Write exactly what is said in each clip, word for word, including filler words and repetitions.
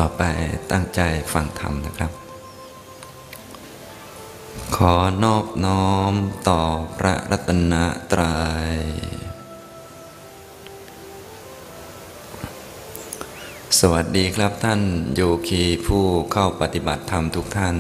ต่อไปตั้งใจฟังธรรมนะครับขอนอบน้อมต่อพระรัตนตรัยสวัสดีครับท่านโยคีผู้เข้าปฏิบัติธรรมทุกท่าน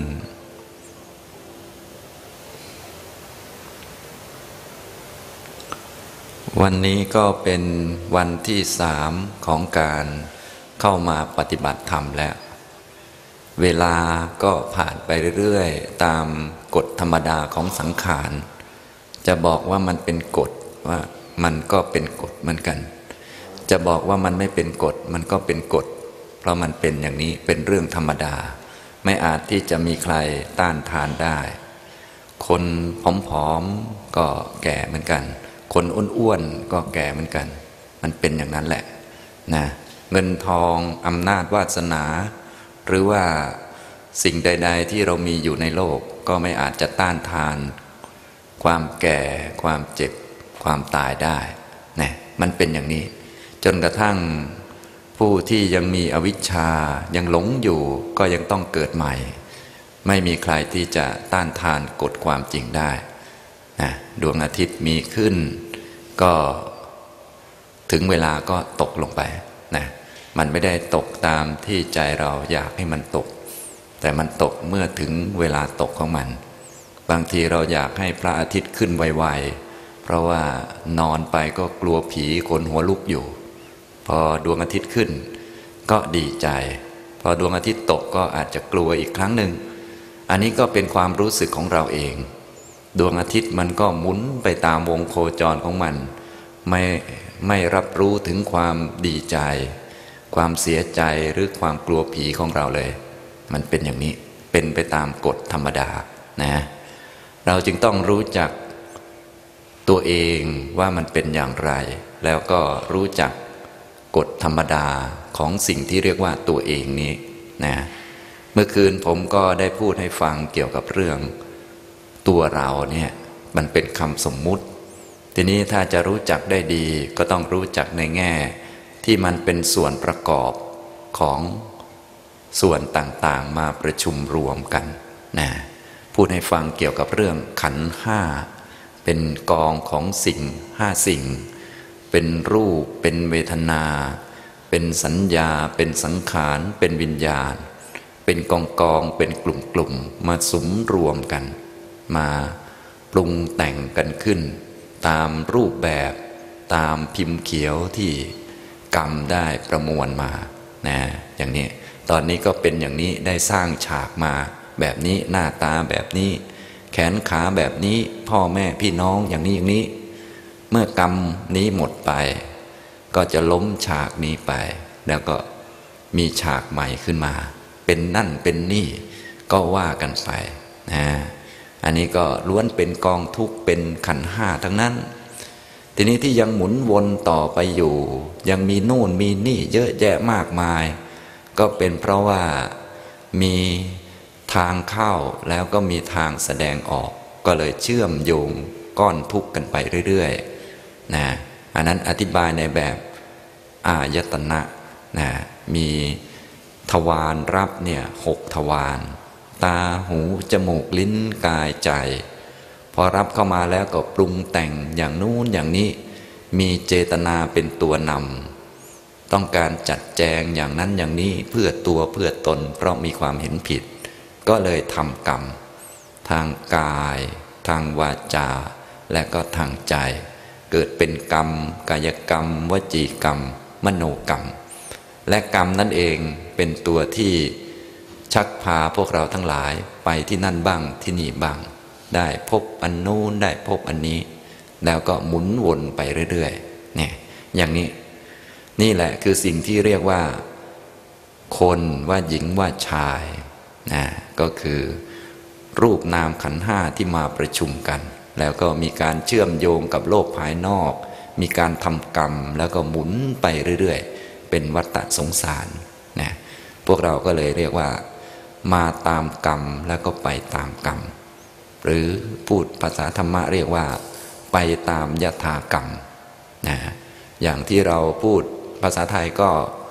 วันนี้ก็เป็นวันที่สามของการเข้ามาปฏิบัติธรรมแล้วเวลาก็ผ่านไปเรื่อยๆตามกฎธรรมดาของสังขารจะบอกว่ามันเป็นกฎว่ามันก็เป็นกฎเหมือนกันจะบอกว่ามันไม่เป็นกฎมันก็เป็นกฎเพราะมันเป็นอย่างนี้เป็นเรื่องธรรมดาไม่อาจที่จะมีใครต้านทานได้คนผอมๆก็แก่เหมือนกันคนอ้วนๆก็แก่เหมือนกันมันเป็นอย่างนั้นแหละนะเงินทองอำนาจวาสนาหรือว่าสิ่งใดๆที่เรามีอยู่ในโลกก็ไม่อาจจะต้านทานความแก่ความเจ็บความตายได้นะมันเป็นอย่างนี้จนกระทั่งผู้ที่ยังมีอวิชชายังหลงอยู่ก็ยังต้องเกิดใหม่ไม่มีใครที่จะต้านทานกฎความจริงได้นะดวงอาทิตย์มีขึ้นก็ถึงเวลาก็ตกลงไปนะมันไม่ได้ตกตามที่ใจเราอยากให้มันตกแต่มันตกเมื่อถึงเวลาตกของมันบางทีเราอยากให้พระอาทิตย์ขึ้นไวๆเพราะว่านอนไปก็กลัวผีขนหัวลุกอยู่พอดวงอาทิตย์ขึ้นก็ดีใจพอดวงอาทิตย์ตกก็อาจจะกลัวอีกครั้งหนึ่งอันนี้ก็เป็นความรู้สึกของเราเองดวงอาทิตย์มันก็หมุนไปตามวงโคจรของมันไม่ไม่รับรู้ถึงความดีใจความเสียใจหรือความกลัวผีของเราเลยมันเป็นอย่างนี้เป็นไปตามกฎธรรมดานะเราจึงต้องรู้จักตัวเองว่ามันเป็นอย่างไรแล้วก็รู้จักกฎธรรมดาของสิ่งที่เรียกว่าตัวเองนี้นะเมื่อคืนผมก็ได้พูดให้ฟังเกี่ยวกับเรื่องตัวเราเนี่ยมันเป็นคำสมมุติทีนี้ถ้าจะรู้จักได้ดีก็ต้องรู้จักในแง่ที่มันเป็นส่วนประกอบของส่วนต่างๆมาประชุมรวมกันนะพูดให้ฟังเกี่ยวกับเรื่องขันธ์ห้าเป็นกองของสิ่งห้าสิ่งเป็นรูปเป็นเวทนาเป็นสัญญาเป็นสังขารเป็นวิญญาณเป็นกองกองเป็นกลุ่มๆมาสุมรวมกันมาปรุงแต่งกันขึ้นตามรูปแบบตามพิมพ์เขียวที่กรรมได้ประมวลมานะอย่างนี้ตอนนี้ก็เป็นอย่างนี้ได้สร้างฉากมาแบบนี้หน้าตาแบบนี้แขนขาแบบนี้พ่อแม่พี่น้องอย่างนี้อย่างนี้เมื่อกรรมนี้หมดไปก็จะล้มฉากนี้ไปแล้วก็มีฉากใหม่ขึ้นมาเป็นนั่นเป็นนี่ก็ว่ากันไปนะอันนี้ก็ล้วนเป็นกองทุกข์เป็นขันธ์ห้าทั้งนั้นทีนี้ที่ยังหมุนวนต่อไปอยู่ยังมีโน่นมีนี่เยอะแยะมากมายก็เป็นเพราะว่ามีทางเข้าแล้วก็มีทางแสดงออกก็เลยเชื่อมโยงก้อนทุกข์กันไปเรื่อยๆนะอันนั้นอธิบายในแบบอายตนะนะมีทวารรับเนี่ยหกทวารตาหูจมูกลิ้นกายใจพอรับเข้ามาแล้วก็ปรุงแต่งอย่างนู้นอย่างนี้มีเจตนาเป็นตัวนำต้องการจัดแจงอย่างนั้นอย่างนี้เพื่อตัวเพื่อตนเพราะมีความเห็นผิดก็เลยทำกรรมทางกายทางวาจาและก็ทางใจเกิดเป็นกรรมกายกรรมวจีกรรมมโนกรรมและกรรมนั่นเองเป็นตัวที่ชักพาพวกเราทั้งหลายไปที่นั่นบ้างที่นี่บ้างได้พบอันนู้นได้พบอันนี้แล้วก็หมุนวนไปเรื่อยๆเนี่ยอย่างนี้นี่แหละคือสิ่งที่เรียกว่าคนว่าหญิงว่าชายนะก็คือรูปนามขันธ์ห้าที่มาประชุมกันแล้วก็มีการเชื่อมโยงกับโลกภายนอกมีการทำกรรมแล้วก็หมุนไปเรื่อยๆเป็นวัฏสงสารนะพวกเราก็เลยเรียกว่ามาตามกรรมแล้วก็ไปตามกรรมหรือพูดภาษาธรรมะเรียกว่าไปตามยถากรรมนะอย่างที่เราพูดภาษาไทยก็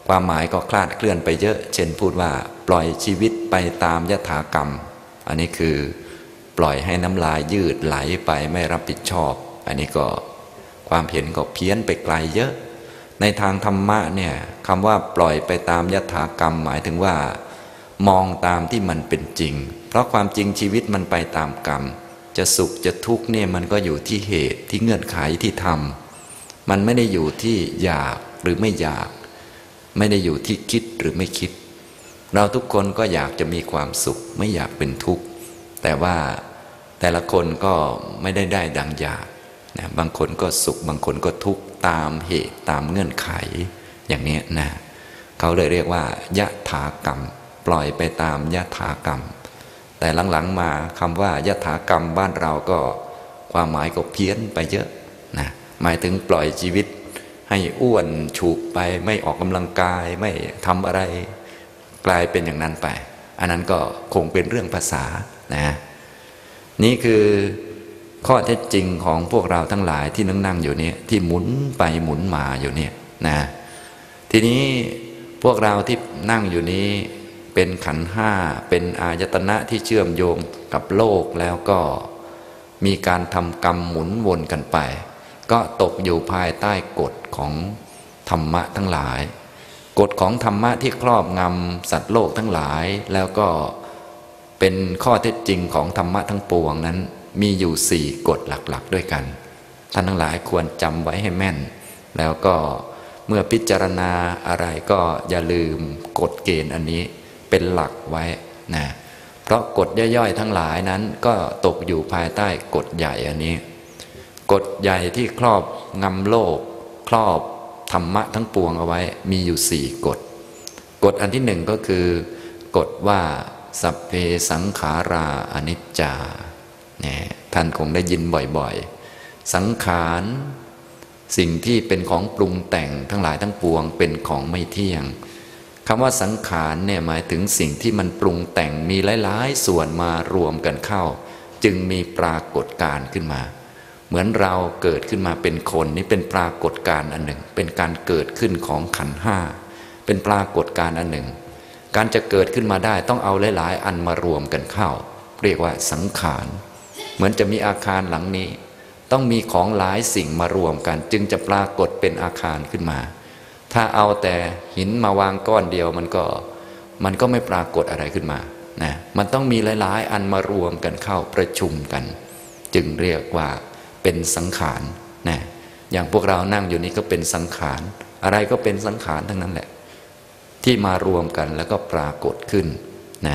ความหมายก็คลาดเคลื่อนไปเยอะเช่นพูดว่าปล่อยชีวิตไปตามยถากรรมอันนี้คือปล่อยให้น้ำลายยืดไหลไปไม่รับผิดชอบอันนี้ก็ความเห็นก็เพี้ยนไปไกลเยอะในทางธรรมะเนี่ยคำว่าปล่อยไปตามยถากรรมหมายถึงว่ามองตามที่มันเป็นจริงเพราะความจริงชีวิตมันไปตามกรรมจะสุขจะทุกข์เนี่ยมันก็อยู่ที่เหตุที่เงื่อนไขที่ทำมันไม่ได้อยู่ที่อยากหรือไม่อยากไม่ได้อยู่ที่คิดหรือไม่คิดเราทุกคนก็อยากจะมีความสุขไม่อยากเป็นทุกข์แต่ว่าแต่ละคนก็ไม่ได้ได้ดังอยากนะบางคนก็สุขบางคนก็ทุกข์ตามเหตุตามเงื่อนไขอย่างนี้นะเขาเลยเรียกว่ายถากรรมปล่อยไปตามยถากรรมแต่หลังๆมาคำว่ายถากรรมบ้านเราก็ความหมายก็เพี้ยนไปเยอะนะหมายถึงปล่อยชีวิตให้อ้วนฉุกไปไม่ออกกำลังกายไม่ทำอะไรกลายเป็นอย่างนั้นไปอันนั้นก็คงเป็นเรื่องภาษานะนี่คือข้อเท็จจริงของพวกเราทั้งหลายที่นั่งนั่งอยู่เนี่ยที่หมุนไปหมุนมาอยู่เนี่ยนะทีนี้พวกเราที่นั่งอยู่นี้เป็นขันธ์ห้าเป็นอายตนะที่เชื่อมโยงกับโลกแล้วก็มีการทำกรรมหมุนวนกันไปก็ตกอยู่ภายใต้กฎของธรรมะทั้งหลายกฎของธรรมะที่ครอบงำสัตว์โลกทั้งหลายแล้วก็เป็นข้อเท็จจริงของธรรมะทั้งปวงนั้นมีอยู่สี่กฎหลักๆด้วยกันท่านทั้งหลายควรจำไว้ให้แม่นแล้วก็เมื่อพิจารณาอะไรก็อย่าลืมกฎเกณฑ์อันนี้เป็นหลักไว้นะเพราะกฎย่อยๆทั้งหลายนั้นก็ตกอยู่ภายใต้กฎใหญ่อันนี้กฎใหญ่ที่ครอบงำโลกครอบธรรมะทั้งปวงเอาไว้มีอยู่สี่กฎกฎอันที่หนึ่งก็คือกฎว่าสัพเพสังขาราอนิจจาเนี่ยท่านคงได้ยินบ่อยๆสังขารสิ่งที่เป็นของปรุงแต่งทั้งหลายทั้งปวงเป็นของไม่เที่ยงคำว่าสังขารเนี่ยหมายถึงสิ่งที่มันปรุงแต่งมีหลายๆส่วนมารวมกันเข้าจึงมีปรากฏการณ์ขึ้นมาเหมือนเราเกิดขึ้นมาเป็นคนนี่เป็นปรากฏการณ์อันหนึ่งเป็นการเกิดขึ้นของขันธ์ห้าเป็นปรากฏการณ์อันหนึ่งการจะเกิดขึ้นมาได้ต้องเอาหลายๆอันมารวมกันเข้าเรียกว่าสังขารเหมือนจะมีอาคารหลังนี้ต้องมีของหลายสิ่งมารวมกันจึงจะปรากฏเป็นอาคารขึ้นมาถ้าเอาแต่หินมาวางก้อนเดียวมันก็มันก็ไม่ปรากฏอะไรขึ้นมานะมันต้องมีหลายๆอันมารวมกันเข้าประชุมกันจึงเรียกว่าเป็นสังขารนะอย่างพวกเรานั่งอยู่นี้ก็เป็นสังขารอะไรก็เป็นสังขารทั้งนั้นแหละที่มารวมกันแล้วก็ปรากฏขึ้นนะ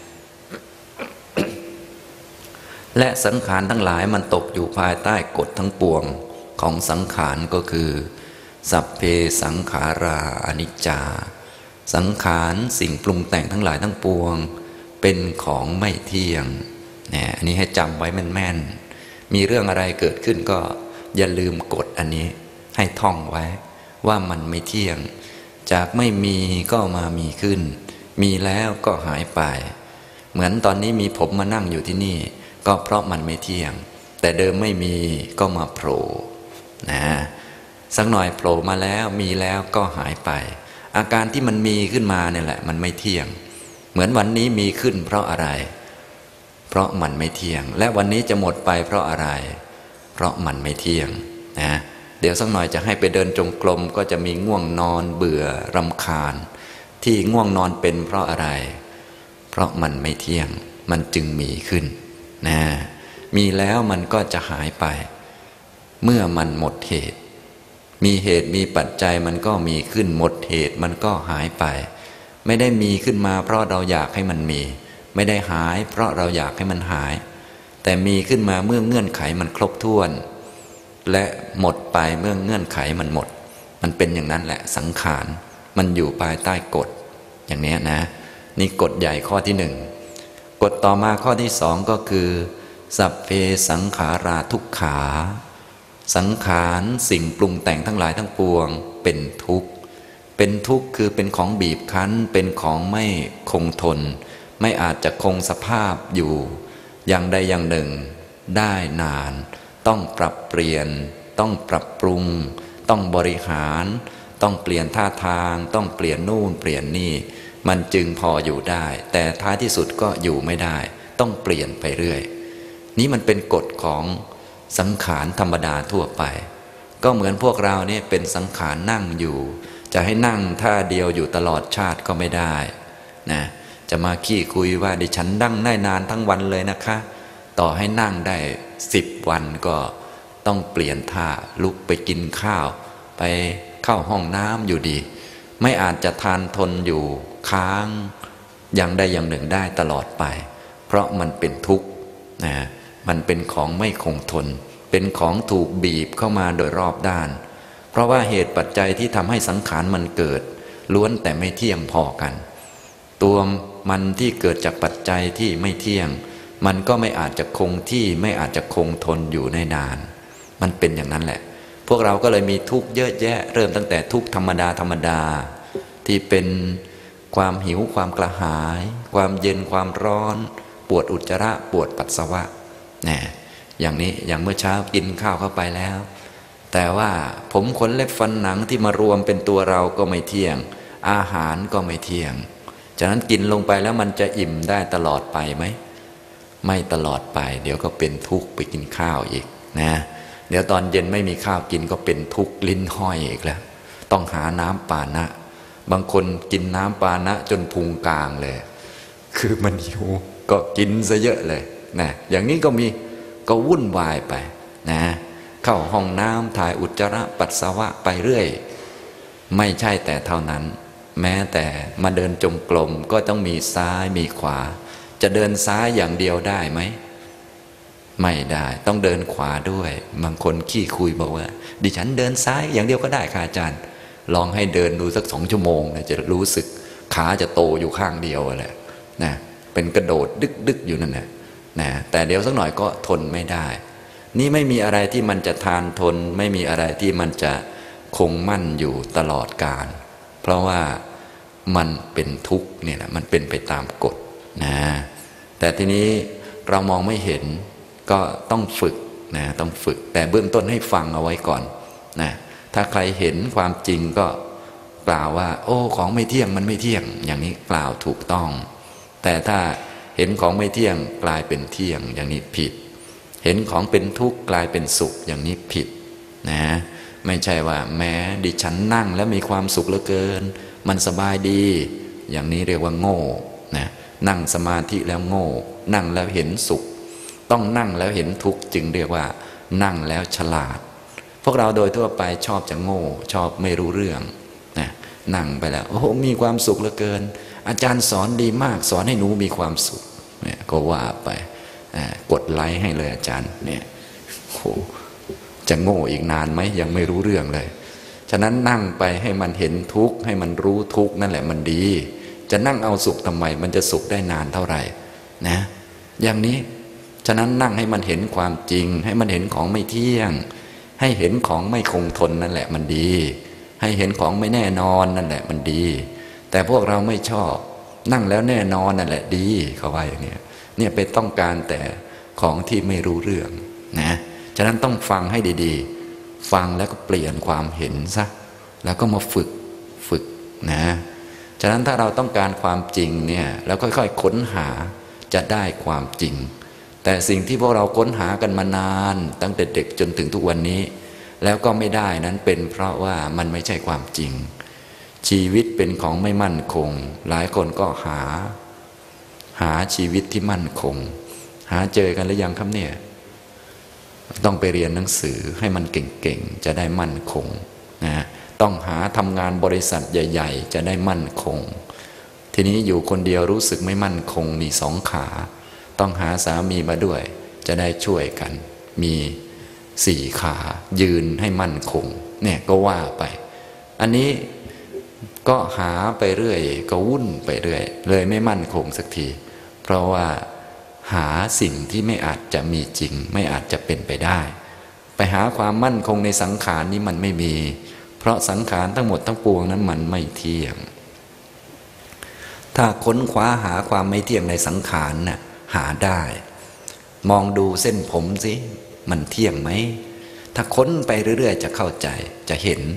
และสังขารทั้งหลายมันตกอยู่ภายใต้กฎทั้งปวงของสังขารก็คือสัพเพสังขาราอนิจจาสังขารสิ่งปรุงแต่งทั้งหลายทั้งปวงเป็นของไม่เที่ยงเนี่ยอันนี้ให้จำไว้แม่นๆมีเรื่องอะไรเกิดขึ้นก็อย่าลืมกฎอันนี้ให้ท่องไว้ว่ามันไม่เที่ยงจากไม่มีก็มามีขึ้นมีแล้วก็หายไปเหมือนตอนนี้มีผมมานั่งอยู่ที่นี่ก็เพราะมันไม่เที่ยงแต่เดิมไม่มีก็มาโผล่นะสักหน่อยโผล่มาแล้วมีแล้วก็หายไปอาการที่มันมีขึ้นมาเนี่ยแหละมันไม่เที่ยงเหมือนวันนี้มีขึ้นเพราะอะไรเพราะมันไม่เที่ยงและวันนี้จะหมดไปเพราะอะไรเพราะมันไม่เที่ยงนะเดี๋ยวสักหน่อยจะให้ไปเดินจงกรมก็จะมีง่วงนอนเบื่อรำคาญที่ง่วงนอนเป็นเพราะอะไรเพราะมันไม่เที่ยงมันจึงมีขึ้นนะมีแล้วมันก็จะหายไปเมื่อมันหมดเหตุมีเหตุมีปัจจัยมันก็มีขึ้นหมดเหตุมันก็หายไปไม่ได้มีขึ้นมาเพราะเราอยากให้มันมีไม่ได้หายเพราะเราอยากให้มันหายแต่มีขึ้นมาเมื่อเงื่อนไขมันครบถ้วนและหมดไปเมื่อเงื่อนไขมันหมดมันเป็นอย่างนั้นแหละสังขารมันอยู่ภายใต้กฎอย่างนี้นะนี่กฎใหญ่ข้อที่หนึ่งกฎต่อมาข้อที่สองก็คือสัพเพสังขาราทุกขาสังขารสิ่งปรุงแต่งทั้งหลายทั้งปวงเป็นทุกข์เป็นทุกข์คือเป็นของบีบคั้นเป็นของไม่คงทนไม่อาจจะคงสภาพอยู่อย่างใดอย่างหนึ่งได้นานต้องปรับเปลี่ยนต้องปรับปรุงต้องบริหารต้องเปลี่ยนท่าทางต้องเปลี่ยนนู่นเปลี่ยนนี่มันจึงพออยู่ได้แต่ท้ายที่สุดก็อยู่ไม่ได้ต้องเปลี่ยนไปเรื่อยนี้มันเป็นกฎของสังขารธรรมดาทั่วไปก็เหมือนพวกเราเนี่ยเป็นสังขารนั่งอยู่จะให้นั่งท่าเดียวอยู่ตลอดชาติก็ไม่ได้นะจะมาขี้คุยว่าดิฉันนั่งได้นานทั้งวันเลยนะคะต่อให้นั่งได้สิบวันก็ต้องเปลี่ยนท่าลุกไปกินข้าวไปเข้าห้องน้ำอยู่ดีไม่อาจจะทานทนอยู่ค้างอย่างใดอย่างหนึ่งได้ตลอดไปเพราะมันเป็นทุกข์นะมันเป็นของไม่คงทนเป็นของถูกบีบเข้ามาโดยรอบด้านเพราะว่าเหตุปัจจัยที่ทำให้สังขารมันเกิดล้วนแต่ไม่เที่ยงพอกันตัวมันที่เกิดจากปัจจัยที่ไม่เที่ยงมันก็ไม่อาจจะคงที่ไม่อาจจะคงทนอยู่ในนานมันเป็นอย่างนั้นแหละพวกเราก็เลยมีทุกข์เยอะแยะเริ่มตั้งแต่ทุกข์ธรรมดาธรรมดาที่เป็นความหิวความกระหายความเย็นความร้อนปวดอุจจาระปวดปัสสาวะเนี่ยอย่างนี้อย่างเมื่อเช้ากินข้าวเข้าไปแล้วแต่ว่าผมขนเล็บฟันหนังที่มารวมเป็นตัวเราก็ไม่เที่ยงอาหารก็ไม่เที่ยงฉะนั้นกินลงไปแล้วมันจะอิ่มได้ตลอดไปไหมไม่ตลอดไปเดี๋ยวก็เป็นทุกข์ไปกินข้าวอีกนะเดี๋ยวตอนเย็นไม่มีข้าวกินก็เป็นทุกข์ลิ้นห้อยอีกแล้วต้องหาน้ำปานะบางคนกินน้ำปานะจนพุงกลางเลยคือมันหิวก็กินซะเยอะเลยนะอย่างนี้ก็มีก็วุ่นวายไปนะเข้าห้องน้ำถ่ายอุจจาระปัสสาวะไปเรื่อยไม่ใช่แต่เท่านั้นแม้แต่มาเดินจงกรมก็ต้องมีซ้ายมีขวาจะเดินซ้ายอย่างเดียวได้ไหมไม่ได้ต้องเดินขวาด้วยบางคนขี้คุยบอกว่าดิฉันเดินซ้ายอย่างเดียวก็ได้ค่ะอาจารย์ลองให้เดินดูสักสองชั่วโมงจะรู้สึกขาจะโตอยู่ข้างเดียวแหละนะเป็นกระโดดดึกดึกอยู่นั่นแหละนะแต่เดี๋ยวสักหน่อยก็ทนไม่ได้นี่ไม่มีอะไรที่มันจะทานทนไม่มีอะไรที่มันจะคงมั่นอยู่ตลอดกาลเพราะว่ามันเป็นทุกข์เนี่ยแหละมันเป็นไปตามกฎนะแต่ทีนี้เรามองไม่เห็นก็ต้องฝึกนะต้องฝึกแต่เบื้องต้นให้ฟังเอาไว้ก่อนนะถ้าใครเห็นความจริงก็กล่าวว่าโอ้ของไม่เที่ยงมันไม่เที่ยงอย่างนี้กล่าวถูกต้องแต่ถ้าเห็นของไม่เที่ยงกลายเป็นเที่ยงอย่างนี้ผิดเห็นของเป็นทุกข์กลายเป็นสุขอย่างนี้ผิดนะไม่ใช่ว่าแม้ดิฉันนั่งแล้วมีความสุขเหลือเกินมันสบายดีอย่างนี้เรียกว่าโง่นะนั่งสมาธิแล้วโง่นั่งแล้วเห็นสุขต้องนั่งแล้วเห็นทุกข์จึงเรียกว่านั่งแล้วฉลาดพวกเราโดยทั่วไปชอบจะโง่ชอบไม่รู้เรื่องนะนั่งไปแล้วโอ้โหมีความสุขเหลือเกินอาจารย์สอนดีมากสอนให้หนูมีความสุขเนี่ยก็ว่าไปกดไลค์ให้เลยอาจารย์เนี่ยโอ้จะโง่อีกนานไหมยังไม่รู้เรื่องเลยฉะนั้นนั่งไปให้มันเห็นทุกข์ให้มันรู้ทุกข์นั่นแหละมันดีจะนั่งเอาสุขทำไมมันจะสุขได้นานเท่าไหร่นะอย่างนี้ฉะนั้นนั่งให้มันเห็นความจริงให้มันเห็นของไม่เที่ยงให้เห็นของไม่คงทนนั่นแหละมันดีให้เห็นของไม่แน่นอนนั่นแหละมันดีแต่พวกเราไม่ชอบนั่งแล้วแน่นอนนั่นแหละดีเขาว่าอย่างนี้เนี่ยไปต้องการแต่ของที่ไม่รู้เรื่องนะฉะนั้นต้องฟังให้ดีๆฟังแล้วก็เปลี่ยนความเห็นซะแล้วก็มาฝึกฝึกนะฉะนั้นถ้าเราต้องการความจริงเนี่ยแล้วค่อยๆค้นหาจะได้ความจริงแต่สิ่งที่พวกเราค้นหากันมานานตั้งแต่เด็กจนถึงทุกวันนี้แล้วก็ไม่ได้นั้นเป็นเพราะว่ามันไม่ใช่ความจริงชีวิตเป็นของไม่มั่นคงหลายคนก็หาหาชีวิตที่มั่นคงหาเจอกันหรือยังครับเนี่ยต้องไปเรียนหนังสือให้มันเก่งๆจะได้มั่นคงนะต้องหาทำงานบริษัทใหญ่ๆจะได้มั่นคงทีนี้อยู่คนเดียวรู้สึกไม่มั่นคงมีสองขาต้องหาสามีมาด้วยจะได้ช่วยกันมีสี่ขายืนให้มั่นคงเนี่ยก็ว่าไปอันนี้ก็หาไปเรื่อยก็วุ่นไปเรื่อยเลยไม่มั่นคงสักทีเพราะว่าหาสิ่งที่ไม่อาจจะมีจริงไม่อาจจะเป็นไปได้ไปหาความมั่นคงในสังขารนี้มันไม่มีเพราะสังขารทั้งหมดทั้งปวงนั้นมันไม่เที่ยงถ้าค้นคว้าหาความไม่เที่ยงในสังขารน่ะหาได้มองดูเส้นผมสิมันเที่ยงไหมถ้าค้นไปเรื่อยๆจะเข้าใจจะเห็น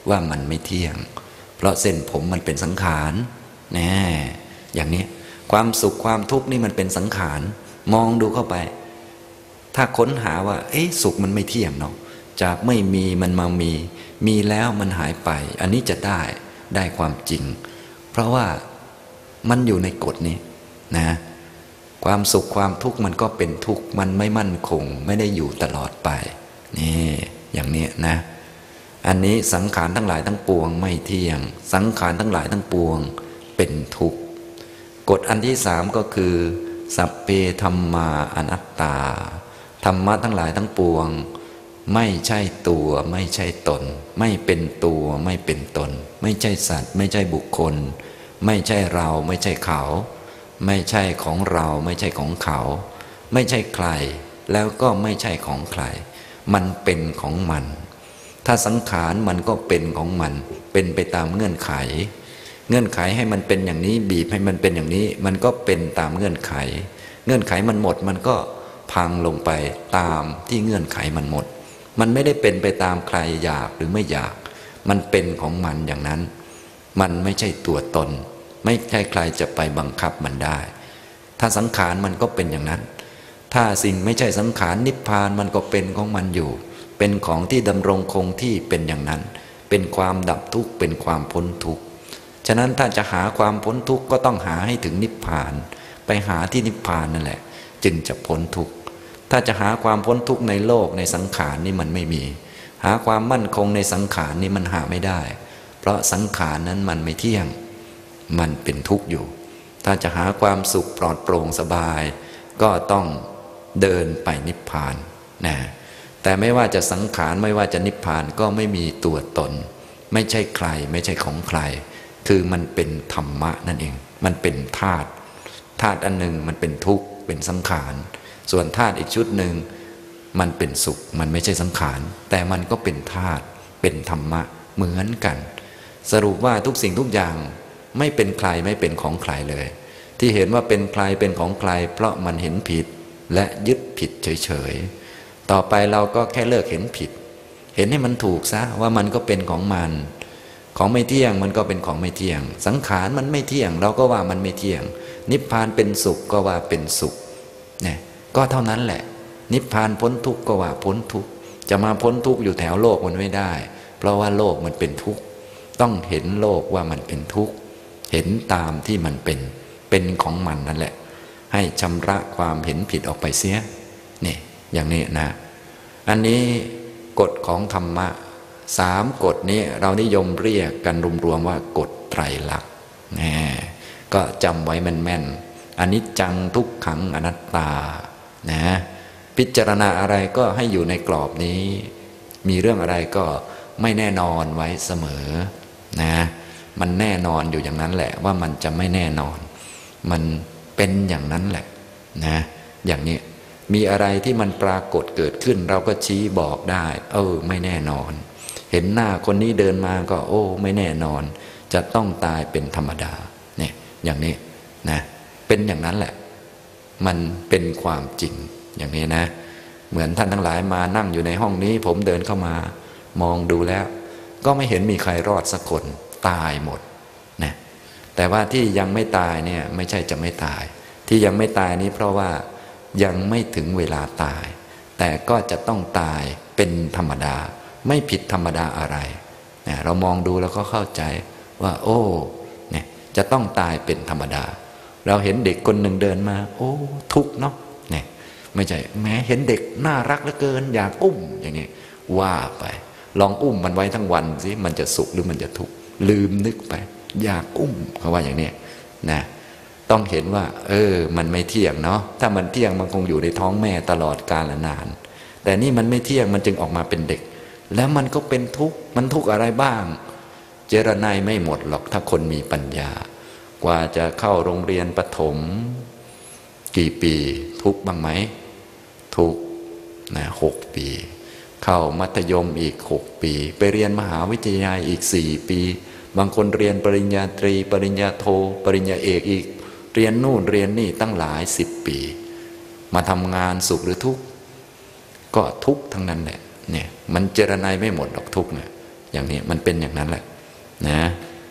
ว่ามันไม่เที่ยงเพราะเส้นผมมันเป็นสังขารแน่อย่างนี้ความสุขความทุกข์นี่มันเป็นสังขารมองดูเข้าไปถ้าค้นหาว่าเอ๊ะสุขมันไม่เที่ยงเนาะจากไม่มีมันมามีมีแล้วมันหายไปอันนี้จะได้ได้ความจริงเพราะว่ามันอยู่ในกฎนี้นะความสุขความทุกข์มันก็เป็นทุกข์มันไม่มั่นคงไม่ได้อยู่ตลอดไปนี่อย่างนี้นะอันนี้สังขารทั้งหลายทั้งปวงไม่เที่ยงสังขารทั้งหลายทั้งปวงเป็นทุกข์กฎอันที่สามก็คือสัพเพธัมมาอนัตตาธรรมะทั้งหลายทั้งปวงไม่ใช่ตัวไม่ใช่ตนไม่เป็นตัวไม่เป็นตนไม่ใช่สัตว์ไม่ใช่บุคคลไม่ใช่เราไม่ใช่เขาไม่ใช่ของเราไม่ใช่ของเขาไม่ใช่ใครแล้วก็ไม่ใช่ของใครมันเป็นของมันถ้าสังขารมันก็เป็นของมันเป็นไปตามเงื่อนไขเงื่อนไขให้มันเป็นอย่างนี้บีบให้มันเป็นอย่างนี้มันก็เป็นตามเงื่อนไขเงื่อนไขมันหมดมันก็พังลงไปตามที่เงื่อนไขมันหมดมันไม่ได้เป็นไปตามใครอยากหรือไม่อยากมันเป็นของมันอย่างนั้นมันไม่ใช่ตัวตนไม่ใช่ใครจะไปบังคับมันได้ถ้าสังขารมันก็เป็นอย่างนั้นถ้าสิ่งไม่ใช่สังขารนิพพานมันก็เป็นของมันอยู่เป็นของที่ดำรงคงที่เป็นอย่างนั้นเป็นความดับทุกข์เป็นความพ้นทุกข์ฉะนั้นถ้าจะหาความพ้นทุกข์ก็ต้องหาให้ถึงนิพพานไปหาที่นิพพานนั่นแหละจึงจะพ้นทุกข์ถ้าจะหาความพ้นทุกข์ในโลกในสังขารนี่มันไม่มีหาความมั่นคงในสังขารนี่มันหาไม่ได้เพราะสังขารนั้นมันไม่เที่ยงมันเป็นทุกข์อยู่ถ้าจะหาความสุขปลอดโปร่งสบายก็ต้องเดินไปนิพพานนะแต่ไม่ว่าจะสังขารไม่ว่าจะนิพพานก็ไม่มีตัวตนไม่ใช่ใครไม่ใช่ของใครคือมันเป็นธรรมะนั่นเองมันเป็นธาตุธาตุอันหนึ่งมันเป็นทุกข์เป็นสังขารส่วนธาตุอีกชุดหนึ่งมันเป็นสุขมันไม่ใช่สังขารแต่มันก็เป็นธาตุเป็นธรรมะเหมือนกันสรุปว่าทุกสิ่งทุกอย่างไม่เป็นใครไม่เป็นของใครเลยที่เห็นว่าเป็นใครเป็นของใครเพราะมันเห็นผิดและยึดผิดเฉยๆต่อไปเราก็แค่เลิกเห็นผิดเห็นให้มันถูกซะว่ามันก็เป็นของมันของไม่เที่ยงมันก็เป็นของไม่เที่ยงสังขารมันไม่เที่ยงเราก็ว่ามันไม่เที่ยงนิพพานเป็นสุขก็ว่าเป็นสุขเนี่ยก็เท่านั้นแหละนิพพานพ้นทุกข์ก็ว่าพ้นทุกข์จะมาพ้นทุกข์อยู่แถวโลกมันไม่ได้เพราะว่าโลกมันเป็นทุกข์ต้องเห็นโลกว่ามันเป็นทุกข์เห็นตามที่มันเป็นเป็นของมันนั่นแหละให้ชำระความเห็นผิดออกไปเสียนี่อย่างนี้นะอันนี้กฎของธรรมะสามกฎนี้เรานิยมเรียกกันรวมๆว่ากฎไตรลักษณ์นี่ก็จำไว้แม่นๆอนิจจังทุกขังอนัตตานะพิจารณาอะไรก็ให้อยู่ในกรอบนี้มีเรื่องอะไรก็ไม่แน่นอนไว้เสมอนะมันแน่นอนอยู่อย่างนั้นแหละว่ามันจะไม่แน่นอนมันเป็นอย่างนั้นแหละนะอย่างนี้มีอะไรที่มันปรากฏเกิดขึ้นเราก็ชี้บอกได้เออไม่แน่นอนเห็นหน้าคนนี้เดินมาก็โอ้ไม่แน่นอนจะต้องตายเป็นธรรมดาเนี่ยอย่างนี้นะเป็นอย่างนั้นแหละมันเป็นความจริงอย่างนี้นะเหมือนท่านทั้งหลายมานั่งอยู่ในห้องนี้ผมเดินเข้ามามองดูแล้วก็ไม่เห็นมีใครรอดสักคนตายหมดนะแต่ว่าที่ยังไม่ตายเนี่ยไม่ใช่จะไม่ตายที่ยังไม่ตายนี้เพราะว่ายังไม่ถึงเวลาตายแต่ก็จะต้องตายเป็นธรรมดาไม่ผิดธรรมดาอะไรเนี่ยเรามองดูแล้วก็เข้าใจว่าโอ้เนี่ยจะต้องตายเป็นธรรมดาเราเห็นเด็กคนหนึ่งเดินมาโอ้ทุกข์เนาะเนี่ยไม่ใช่แม้เห็นเด็กน่ารักเหลือเกินอยากอุ้มอย่างนี้ว่าไปลองอุ้มมันไว้ทั้งวันสิมันจะสุขหรือมันจะทุกข์ลืมนึกไปอยากอุ้มเขาว่าอย่างนี้นะต้องเห็นว่าเออมันไม่เที่ยงเนาะถ้ามันเที่ยงมันคงอยู่ในท้องแม่ตลอดกาลนานแต่นี่มันไม่เที่ยงมันจึงออกมาเป็นเด็กแล้วมันก็เป็นทุกข์มันทุกข์อะไรบ้างเจรไนไม่หมดหรอกถ้าคนมีปัญญากว่าจะเข้าโรงเรียนประถมกี่ปีทุกข์บ้างไหมทุกข์นะหกปีเข้ามัธยมอีกหกปีไปเรียนมหาวิทยาลัยอีกสี่ปีบางคนเรียนปริญญาตรีปริญญาโทปริญญาเอกอีกเรียนนู่นเรียนนี่ตั้งหลายสิบปีมาทำงานสุขหรือทุกข์ก็ทุกข์ทั้งนั้นแหละเนี่ยมันเจรไนไม่หมดหรอกทุกข์เนี่ยอย่างนี้มันเป็นอย่างนั้นแหละนะ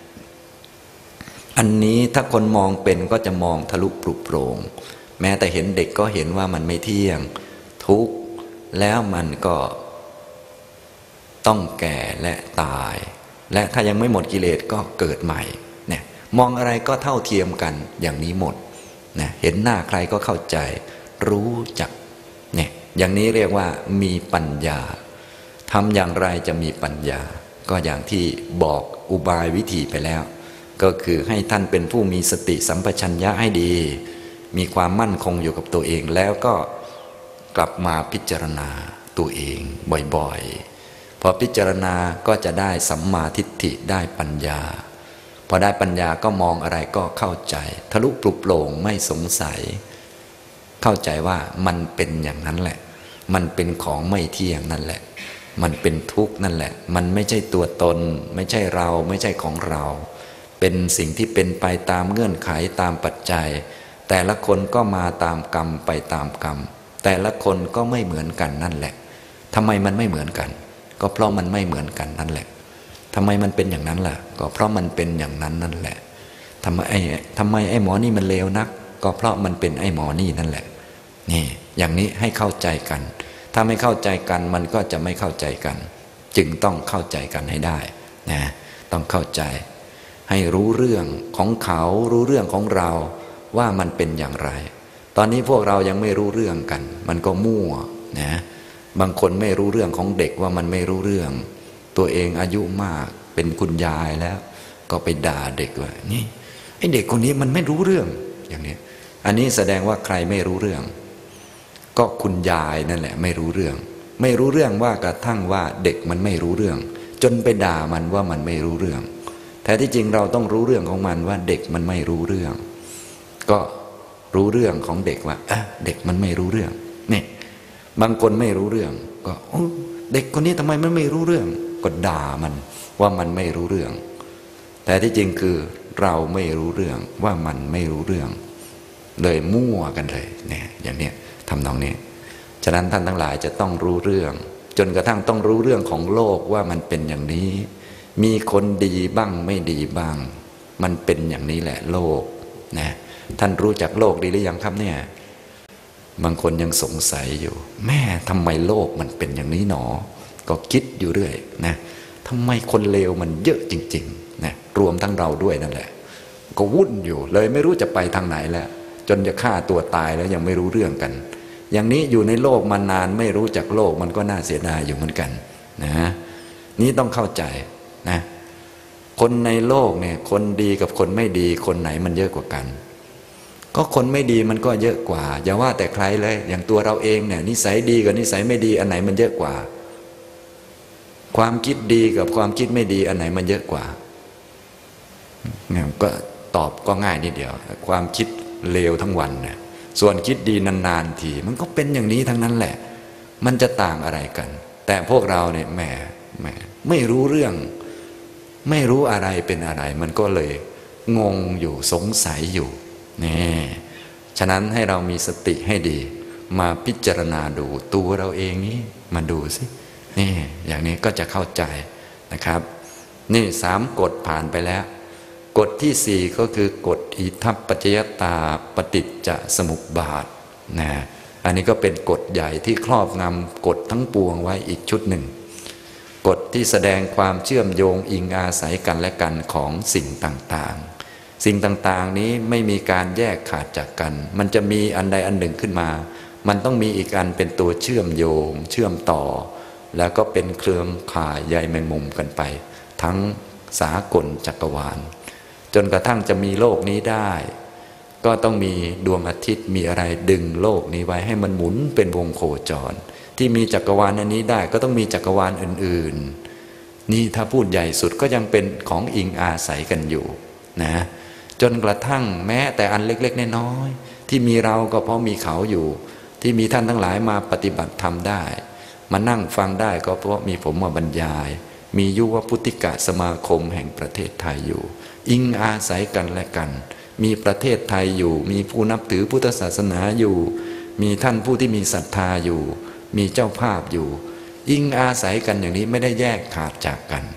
อันนี้ถ้าคนมองเป็นก็จะมองทะลุปลุกโปร่งแม้แต่เห็นเด็กก็เห็นว่ามันไม่เที่ยงทุกข์แล้วมันก็ต้องแก่และตายและถ้ายังไม่หมดกิเลสก็เกิดใหม่เนี่ยมองอะไรก็เท่าเทียมกันอย่างนี้หมดนะเห็นหน้าใครก็เข้าใจรู้จักเนี่ยอย่างนี้เรียกว่ามีปัญญาทำอย่างไรจะมีปัญญาก็อย่างที่บอกอุบายวิธีไปแล้วก็คือให้ท่านเป็นผู้มีสติสัมปชัญญะให้ดีมีความมั่นคงอยู่กับตัวเองแล้วก็กลับมาพิจารณาตัวเองบ่อยๆพอพิจารณาก็จะได้สัมมาทิฏฐิได้ปัญญาพอได้ปัญญาก็มองอะไรก็เข้าใจทะลุปลุกโปร่งไม่สงสัยเข้าใจว่ามันเป็นอย่างนั้นแหละมันเป็นของไม่เที่ยงนั่นแหละมันเป็นทุกข์นั่นแหละมันไม่ใช่ตัวตนไม่ใช่เราไม่ใช่ของเราเป็นสิ่งที่เป็นไปตามเงื่อนไขตามปัจจัยแต่ละคนก็มาตามกรรมไปตามกรรมแต่ละคนก็ไม่เหมือนกันนั่นแหละทำไมมันไม่เหมือนกันก็เพราะมันไม่เหมือนกันนั่นแหละทำไมมันเป็นอย่างนั้นล่ะก็เพราะมันเป็นอย่างนั้นนั่นแหละทำไมไอ้ทำไมไอ้หมอนี่มันเลวนักก็เพราะมันเป็นไอ้หมอนี่นั่นแหละนี่อย่างนี้ให้เข้าใจกันถ้าไม่เข้าใจกันมันก็จะไม่เข้าใจกันจึงต้องเข้าใจกันให้ได้นะต้องเข้าใจให้รู้เรื่องของเขารู้เรื่องของเราว่ามันเป็นอย่างไรตอนนี้พวกเรายังไม่รู้เรื่องกันมันก็มั่วนะบางคนไม่รู้เรื่องของเด็กว่ามันไม่รู้เรื่องตัวเองอายุมากเป็นคุณยายแล้วก็ไปด่าเด็กว่านี่ไอ้เด็กคนนี้มันไม่รู้เรื่องอย่างนี้อันนี้แสดงว่าใครไม่รู้เรื่องก็คุณยายนั่นแหละไม่รู้เรื่องไม่รู้เรื่องว่ากระทั่งว่าเด็กมันไม่รู้เรื่องจนไปด่ามันว่ามันไม่รู้เรื่องแท้ที่จริงเราต้องรู้เรื่องของมันว่าเด็กมันไม่รู้เรื่องก็รู้เรื่องของเด็กว่าเอ๊ะเด็กมันไม่รู้เรื่องนี่บางคนไม่รู้เรื่องก็เด็กคนนี้ทำไมมันไม่รู้เรื่องก็ด่ามันว่ามันไม่รู้เรื่องแต่ที่จริงคือเราไม่รู้เรื่องว่ามันไม่รู้เรื่องเลยมั่วกันเลยเนี่ยอย่างเนี้ยทำนองนี้ฉะนั้นท่านทั้งหลายจะต้องรู้เรื่องจนกระทั่งต้องรู้เรื่องของโลกว่ามันเป็นอย่างนี้มีคนดีบ้างไม่ดีบ้างมันเป็นอย่างนี้แหละโลกนะท่านรู้จักโลกดีหรือยังครับเนี่ยบางคนยังสงสัยอยู่แม่ทำไมโลกมันเป็นอย่างนี้หนอก็คิดอยู่เรื่อยนะทำไมคนเลวมันเยอะจริงๆนะรวมทั้งเราด้วยนั่นแหละก็วุ่นอยู่เลยไม่รู้จะไปทางไหนแล้วจนจะฆ่าตัวตายแล้วยังไม่รู้เรื่องกันอย่างนี้อยู่ในโลกมานานไม่รู้จักโลกมันก็น่าเสียดายอยู่เหมือนกันนะนี้ต้องเข้าใจนะคนในโลกเนี่ยคนดีกับคนไม่ดีคนไหนมันเยอะกว่ากันก็คนไม่ดีมันก็เยอะกว่าอย่าว่าแต่ใครเลยอย่างตัวเราเองเนี่ยนิสัยดีกับนิสัยไม่ดีอันไหนมันเยอะกว่าความคิดดีกับความคิดไม่ดีอันไหนมันเยอะกว่าเนี่ยก็ตอบก็ง่ายนิดเดียวความคิดเลวทั้งวันเนี่ยส่วนคิดดีนานๆทีมันก็เป็นอย่างนี้ทั้งนั้นแหละมันจะต่างอะไรกันแต่พวกเราเนี่ยแหมแหมไม่รู้เรื่องไม่รู้อะไรเป็นอะไรมันก็เลยงงอยู่สงสัยอยู่นี่ฉะนั้นให้เรามีสติให้ดีมาพิจารณาดูตัวเราเองนี้มาดูสินี่อย่างนี้ก็จะเข้าใจนะครับนี่สามกฎผ่านไปแล้วกฎที่สี่ก็คือกฎอิทัปปัจจยตาปฏิจจสมุปบาทนะอันนี้ก็เป็นกฎใหญ่ที่ครอบงำกฎทั้งปวงไว้อีกชุดหนึ่งกฎที่แสดงความเชื่อมโยงอิงอาศัยกันและกันของสิ่งต่างๆสิ่งต่างๆนี้ไม่มีการแยกขาดจากกันมันจะมีอันใดอันหนึ่งขึ้นมามันต้องมีอีกอันเป็นตัวเชื่อมโยงเชื่อมต่อแล้วก็เป็นเครือข่ายใยแมงมุมกันไปทั้งสากลจักรวาลจนกระทั่งจะมีโลกนี้ได้ก็ต้องมีดวงอาทิตย์มีอะไรดึงโลกนี้ไว้ให้มันหมุนเป็นวงโคจรที่มีจักรวาลอันนี้ได้ก็ต้องมีจักรวาลอื่นๆนี่ถ้าพูดใหญ่สุดก็ยังเป็นของอิงอาศัยกันอยู่นะจนกระทั่งแม้แต่อันเล็กๆน้อยๆที่มีเราก็เพราะมีเขาอยู่ที่มีท่านทั้งหลายมาปฏิบัติธรรมได้มานั่งฟังได้ก็เพราะมีผมมาบรรยายมียุวพุทธิกะสมาคมแห่งประเทศไทยอยู่อิงอาศัยกันและกันมีประเทศไทยอยู่มีผู้นับถือพุทธศาสนาอยู่มีท่านผู้ที่มีศรัทธาอยู่มีเจ้าภาพอยู่อิงอาศัยกันอย่างนี้ไม่ได้แยกขาดจากกัน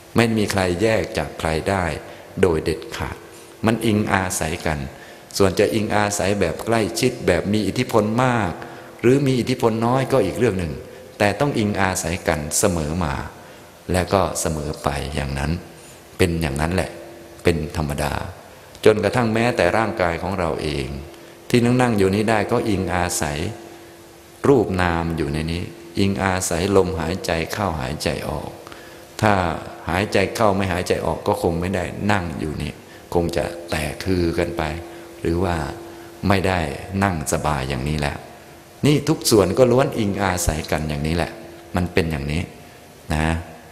ไม่มีใครแยกจากใครได้โดยเด็ดขาดมันอิงอาศัยกันส่วนจะอิงอาศัยแบบใกล้ชิดแบบมีอิทธิพลมากหรือมีอิทธิพลน้อยก็อีกเรื่องหนึ่งแต่ต้องอิงอาศัยกันเสมอมาและก็เสมอไปอย่างนั้นเป็นอย่างนั้นแหละเป็นธรรมดาจนกระทั่งแม้แต่ร่างกายของเราเองที่นั่งนั่งอยู่นี้ได้ก็อิงอาศัยรูปนามอยู่ในนี้อิงอาศัยลมหายใจเข้าหายใจออกถ้าหายใจเข้าไม่หายใจออกก็คงไม่ได้นั่งอยู่นี่คงจะแตกคือกันไปหรือว่าไม่ได้นั่งสบายอย่างนี้แล้วนี่ทุกส่วนก็ล้วนอิงอาศัยกันอย่างนี้แหละมันเป็นอย่างนี้นะ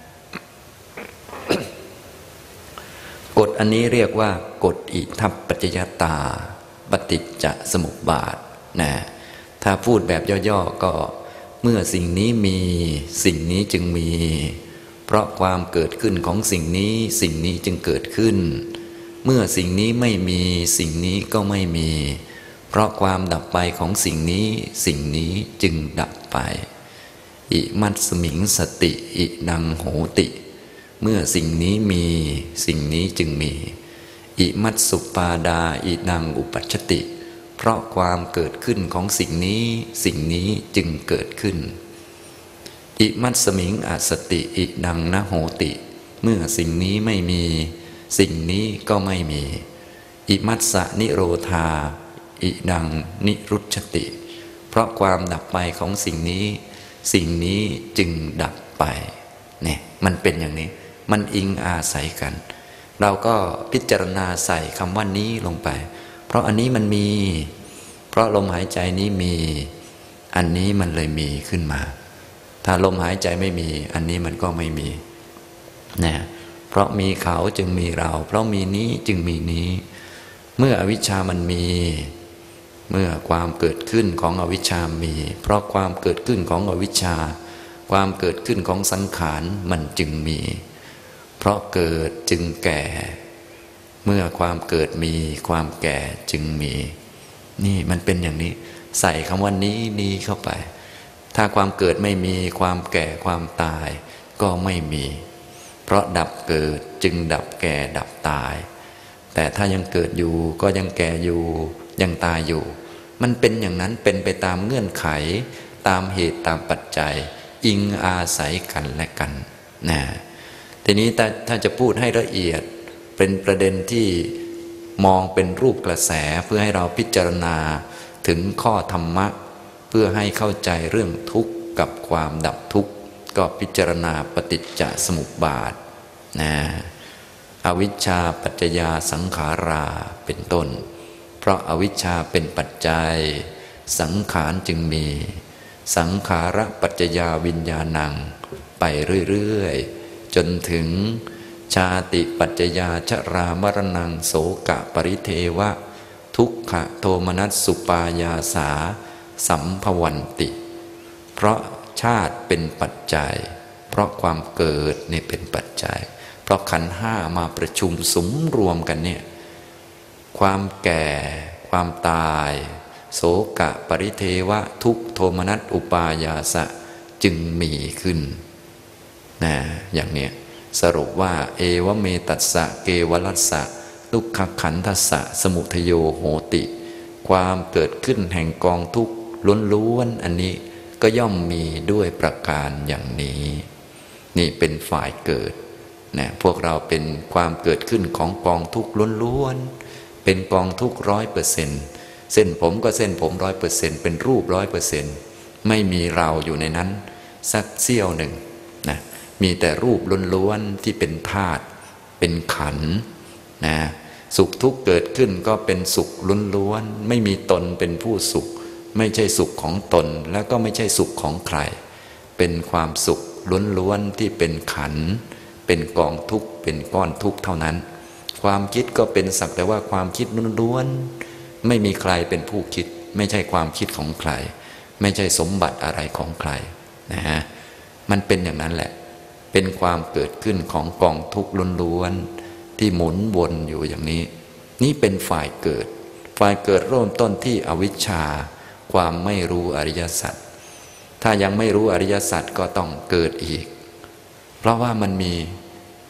กฎอันนี้เรียกว่ากฎอิทัปปัจจยตาปฏิจจสมุปบาทนะถ้าพูดแบบย่อๆก็เมื่อสิ่งนี้มีสิ่งนี้จึงมีเพราะความเกิดขึ้นของสิ่งนี้สิ่งนี้จึงเกิดขึ้นเมื่อสิ่งนี้ไม่มีสิ่งนี้ก็ไม่มีเพราะความดับไปของสิ่งนี้สิ่งนี้จึงดับไปอิมัตสมิงสติอินังโหติเมื่อสิ่งนี้มีสิ่งนี้จึงมีอิมัตสุปาดาอินังอุปัชชติเพราะความเกิดขึ้นของสิ่งนี้สิ่งนี้จึงเกิดขึ้นอิมัตสมิงอสติอินังนะโหติเมื่อสิ่งนี้ไม่มีสิ่งนี้ก็ไม่มีอิมัตสะนิโรธาอินังนิรุชชติเพราะความดับไปของสิ่งนี้สิ่งนี้จึงดับไปเนี่ยมันเป็นอย่างนี้มันอิงอาศัยกันเราก็พิจารณาใส่คำว่านี้ลงไปเพราะอันนี้มันมีเพราะลมหายใจนี้มีอันนี้มันเลยมีขึ้นมาถ้าลมหายใจไม่มีอันนี้มันก็ไม่มีนะเพราะมีเขาจึงมีเราเพราะมีนี้จึงมีนี้เมื่ออวิชชามันมีเมื่อความเกิดขึ้นของอวิชชามีเพราะความเกิดขึ้นของอวิชชาความเกิดขึ้นของสังขารมันจึงมีเพราะเกิดจึงแก่เมื่อความเกิดมีความแก่จึงมีนี่มันเป็นอย่างนี้ใส่คำว่านี้นี้เข้าไปถ้าความเกิดไม่มีความแก่ความตายก็ไม่มีเพราะดับเกิดจึงดับแก่ดับตายแต่ถ้ายังเกิดอยู่ก็ยังแก่อยู่ยังตายอยู่มันเป็นอย่างนั้นเป็นไปตามเงื่อนไขตามเหตุตามปัจจัยอิงอาศัยกันและกันนะทีนี้ถ้าถ้าจะพูดให้ละเอียดเป็นประเด็นที่มองเป็นรูปกระแสเพื่อให้เราพิจารณาถึงข้อธรรมะเพื่อให้เข้าใจเรื่องทุกข์กับความดับทุกข์ก็พิจารณาปฏิจจสมุปบาทนะอวิชชาปัจจยาสังขาราเป็นต้นเพราะอาวิชชาเป็นปัจจัยสังขารจึงมีสังขารปัจจยาวิญญาณังไปเรื่อยๆจนถึงชาติปัจจยาชรามรณังโสกะปริเทวะทุกขโทมนัสสุปายาสาสัมภวันติเพราะชาติเป็นปัจจัยเพราะความเกิดนี่เป็นปัจจัยเพราะขันธ์ห้ามาประชุมสุมรวมกันเนี่ยความแก่ความตายโสกะปริเทวะทุกโทมนัสอุปายาสะจึงมีขึ้นนะอย่างเนี้ยสรุปว่าเอวเมตัสสะเกวลัสสะทุกขขันธัสสะสมุทโยโหติความเกิดขึ้นแห่งกองทุกข์ล้วนๆอันนี้ก็ย่อมมีด้วยประการอย่างนี้นี่เป็นฝ่ายเกิดนะพวกเราเป็นความเกิดขึ้นของกองทุกข์ล้วนๆเป็นกองทุกข์ร้อยเปอร์เซ็นต์เส้นผมก็เส้นผมร้อยเปอร์เซ็นต์เป็นรูปร้อยเปอร์เซ็นต์ไม่มีเราอยู่ในนั้นสักเสี้ยวหนึ่งนะมีแต่รูปล้วนๆที่เป็นธาตุเป็นขันธ์นะสุขทุกข์เกิดขึ้นก็เป็นสุขล้วนๆไม่มีตนเป็นผู้สุขไม่ใช่สุขของตนแล้วก็ไม่ใช่สุขของใครเป็นความสุขล้วนๆที่เป็นขันธ์เป็นกองทุกข์เป็นก้อนทุกข์เท่านั้นความคิดก็เป็นสักแต่ว่าความคิดล้วนๆไม่มีใครเป็นผู้คิดไม่ใช่ความคิดของใครไม่ใช่สมบัติอะไรของใครนะฮะมันเป็นอย่างนั้นแหละเป็นความเกิดขึ้นของกองทุกข์ล้วนๆที่หมุนวนอยู่อย่างนี้นี่เป็นฝ่ายเกิดฝ่ายเกิดเริ่มต้นที่อวิชชาความไม่รู้อริยสัจถ้ายังไม่รู้อริยสัจก็ต้องเกิดอีกเพราะว่ามันมี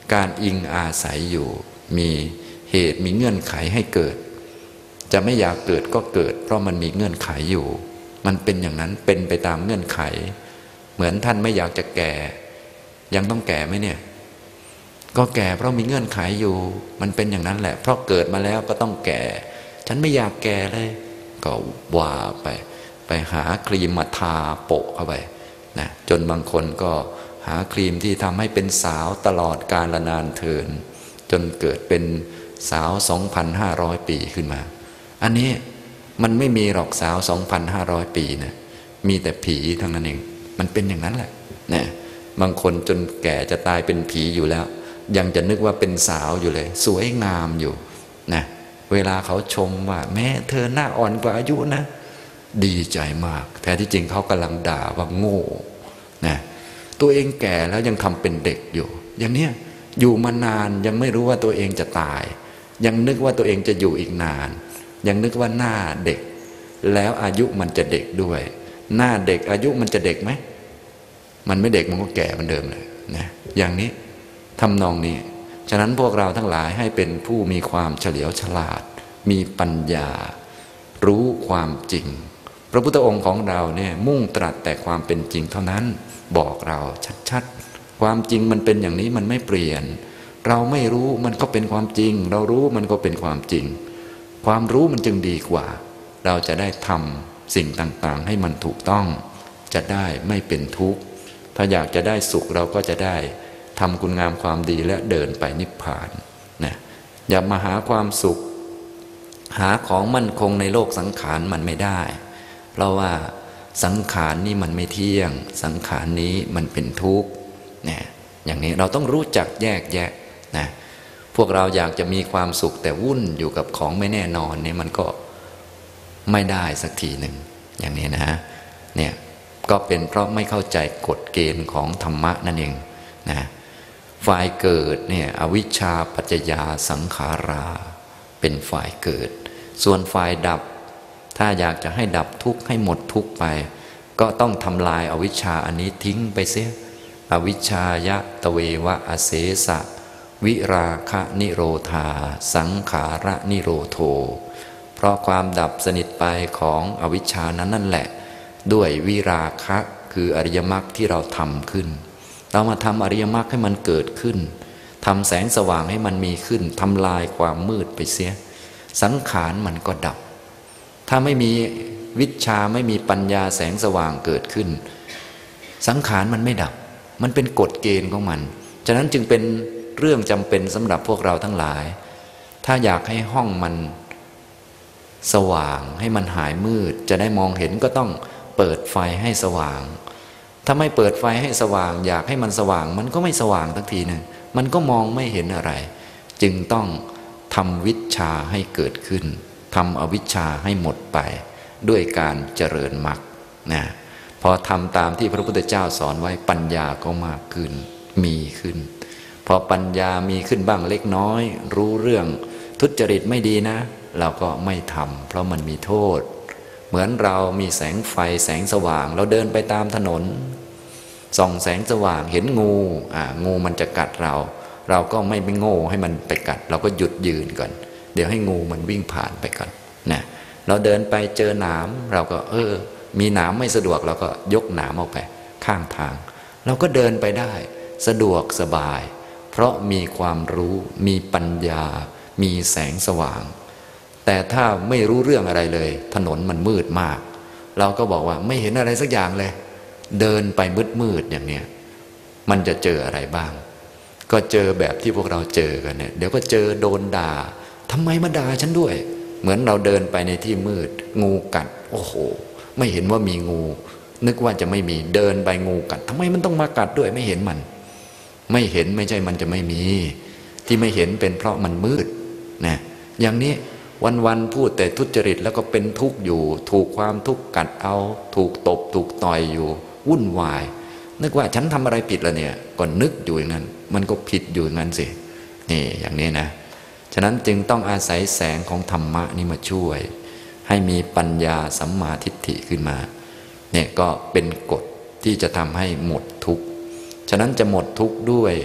การอิงอาศัยอยู่มีเหตุมีเงื่อนไขให้เกิดจะไม่อยากเกิดก็เกิดเพราะมันมีเงื่อนไขอยู่มันเป็นอย่างนั้นเป็นไปตามเงื่อนไขเหมือนท่านไม่อยากจะแก่ยังต้องแก่ไหมเนี่ยก็แก่เพราะมีเงื่อนไขอยู่มันเป็นอย่างนั้นแหละเพราะเกิดมาแล้วก็ต้องแก่ฉันไม่อยากแก่เลยก็ว่าไปไปหาครีมมาทาโปะเข้าไปนะจนบางคนก็หาครีมที่ทำให้เป็นสาวตลอดกาลนานเทินจนเกิดเป็นสาว สองพันห้าร้อย ปีขึ้นมาอันนี้มันไม่มีหรอกสาว สองพันห้าร้อย ปีนะมีแต่ผีทั้งนั้นเองมันเป็นอย่างนั้นแหละนะบางคนจนแก่จะตายเป็นผีอยู่แล้วยังจะนึกว่าเป็นสาวอยู่เลยสวยงามอยู่นะเวลาเขาชมว่าแม้เธอหน้าอ่อนกว่าอายุนะดีใจมากแท้ที่จริงเขากำลังด่าว่าโง่นะตัวเองแก่แล้วยังทำเป็นเด็กอยู่อย่างเนี้ยอยู่มานานยังไม่รู้ว่าตัวเองจะตายยังนึกว่าตัวเองจะอยู่อีกนานยังนึกว่าหน้าเด็กแล้วอายุมันจะเด็กด้วยหน้าเด็กอายุมันจะเด็กไหมมันไม่เด็กมันก็แก่เหมือนเดิมเลยนะอย่างนี้ทำนองนี้ฉะนั้นพวกเราทั้งหลายให้เป็นผู้มีความเฉลียวฉลาดมีปัญญารู้ความจริงพระพุทธองค์ของเราเนี่ยมุ่งตรัสแต่ความเป็นจริงเท่านั้นบอกเราชัดๆความจริงมันเป็นอย่างนี้มันไม่เปลี่ยนเราไม่รู้มันก็เป็นความจริงเรารู้มันก็เป็นความจริงความรู้มันจึงดีกว่าเราจะได้ทำสิ่งต่างๆให้มันถูกต้องจะได้ไม่เป็นทุกข์ถ้าอยากจะได้สุขเราก็จะได้ทำคุณงามความดีและเดินไปนิพพานนะอย่ามาหาความสุขหาของมั่นคงในโลกสังขารมันไม่ได้เพราะว่าสังขารนี่มันไม่เที่ยงสังขารนี้มันเป็นทุกข์เนี่ยอย่างนี้เราต้องรู้จักแยกแยะนะพวกเราอยากจะมีความสุขแต่วุ่นอยู่กับของไม่แน่นอนเนี่ยมันก็ไม่ได้สักทีหนึ่งอย่างนี้นะเนี่ยก็เป็นเพราะไม่เข้าใจกฎเกณฑ์ของธรรมะนั่นเองนะฝ่ายเกิดเนี่ยอวิชชาปัจจยาสังขาราเป็นฝ่ายเกิดส่วนฝ่ายดับถ้าอยากจะให้ดับทุกข์ให้หมดทุกข์ไปก็ต้องทำลายอวิชชาอันนี้ทิ้งไปเสียอวิชชายะตะเววะอเสสะวิราคะนิโรธาสังขาระนิโรโธเพราะความดับสนิทไปของอวิชชานั้นนั่นแหละด้วยวิราคะคืออริยมรรคที่เราทำขึ้นเรามาทำอริยมรรคให้มันเกิดขึ้นทำแสงสว่างให้มันมีขึ้นทำลายความมืดไปเสียสังขารมันก็ดับถ้าไม่มีวิชชาไม่มีปัญญาแสงสว่างเกิดขึ้นสังขารมันไม่ดับมันเป็นกฎเกณฑ์ของมันฉะนั้นจึงเป็นเรื่องจำเป็นสำหรับพวกเราทั้งหลายถ้าอยากให้ห้องมันสว่างให้มันหายมืดจะได้มองเห็นก็ต้องเปิดไฟให้สว่างถ้าไม่เปิดไฟให้สว่างอยากให้มันสว่างมันก็ไม่สว่างทักทีนึงมันก็มองไม่เห็นอะไรจึงต้องทำวิชชาให้เกิดขึ้นทำอวิชชาให้หมดไปด้วยการเจริญมรรคนะพอทำตามที่พระพุทธเจ้าสอนไว้ปัญญาก็มากขึ้นมีขึ้นพอปัญญามีขึ้นบ้างเล็กน้อยรู้เรื่องทุจริตไม่ดีนะเราก็ไม่ทำเพราะมันมีโทษเหมือนเรามีแสงไฟแสงสว่างเราเดินไปตามถนนส่องแสงสว่างเห็นงูอ่างูมันจะกัดเราเราก็ไม่ไปโง่ให้มันไปกัดเราก็หยุดยืนก่อนเดี๋ยวให้งูมันวิ่งผ่านไปก่อนนะเราเดินไปเจอหนามเราก็เออมีหนามไม่สะดวกเราก็ยกหนามออกไปข้างทางเราก็เดินไปได้สะดวกสบายเพราะมีความรู้มีปัญญามีแสงสว่างแต่ถ้าไม่รู้เรื่องอะไรเลยถนนมันมืดมากเราก็บอกว่าไม่เห็นอะไรสักอย่างเลยเดินไปมืดๆอย่างเนี้ยมันจะเจออะไรบ้างก็เจอแบบที่พวกเราเจอกันเนี่ยเดี๋ยวก็เจอโดนด่าทำไมมาด่าฉันด้วยเหมือนเราเดินไปในที่มืดงูกัดโอ้โหไม่เห็นว่ามีงูนึกว่าจะไม่มีเดินไปงูกัดทำไมมันต้องมากัดด้วยไม่เห็นมันไม่เห็นไม่ใช่มันจะไม่มีที่ไม่เห็นเป็นเพราะมันมืดนะอย่างนี้วันๆพูดแต่ทุจริตแล้วก็เป็นทุกข์อยู่ถูกความทุกข์กัดเอาถูกตบถูกต่อยอยู่วุ่นวายนึกว่าฉันทำอะไรผิดละเนี่ยก็นึกอยู่อย่างนั้นมันก็ผิดอยู่อย่างนั้นสินี่อย่างนี้นะฉะนั้นจึงต้องอาศัยแสงของธรรมะนี่มาช่วยให้มีปัญญาสัมมาทิฏฐิขึ้นมาเนี่ยก็เป็นกฎที่จะทำให้หมดทุกข์ฉะนั้นจะหมดทุกข์ด้วย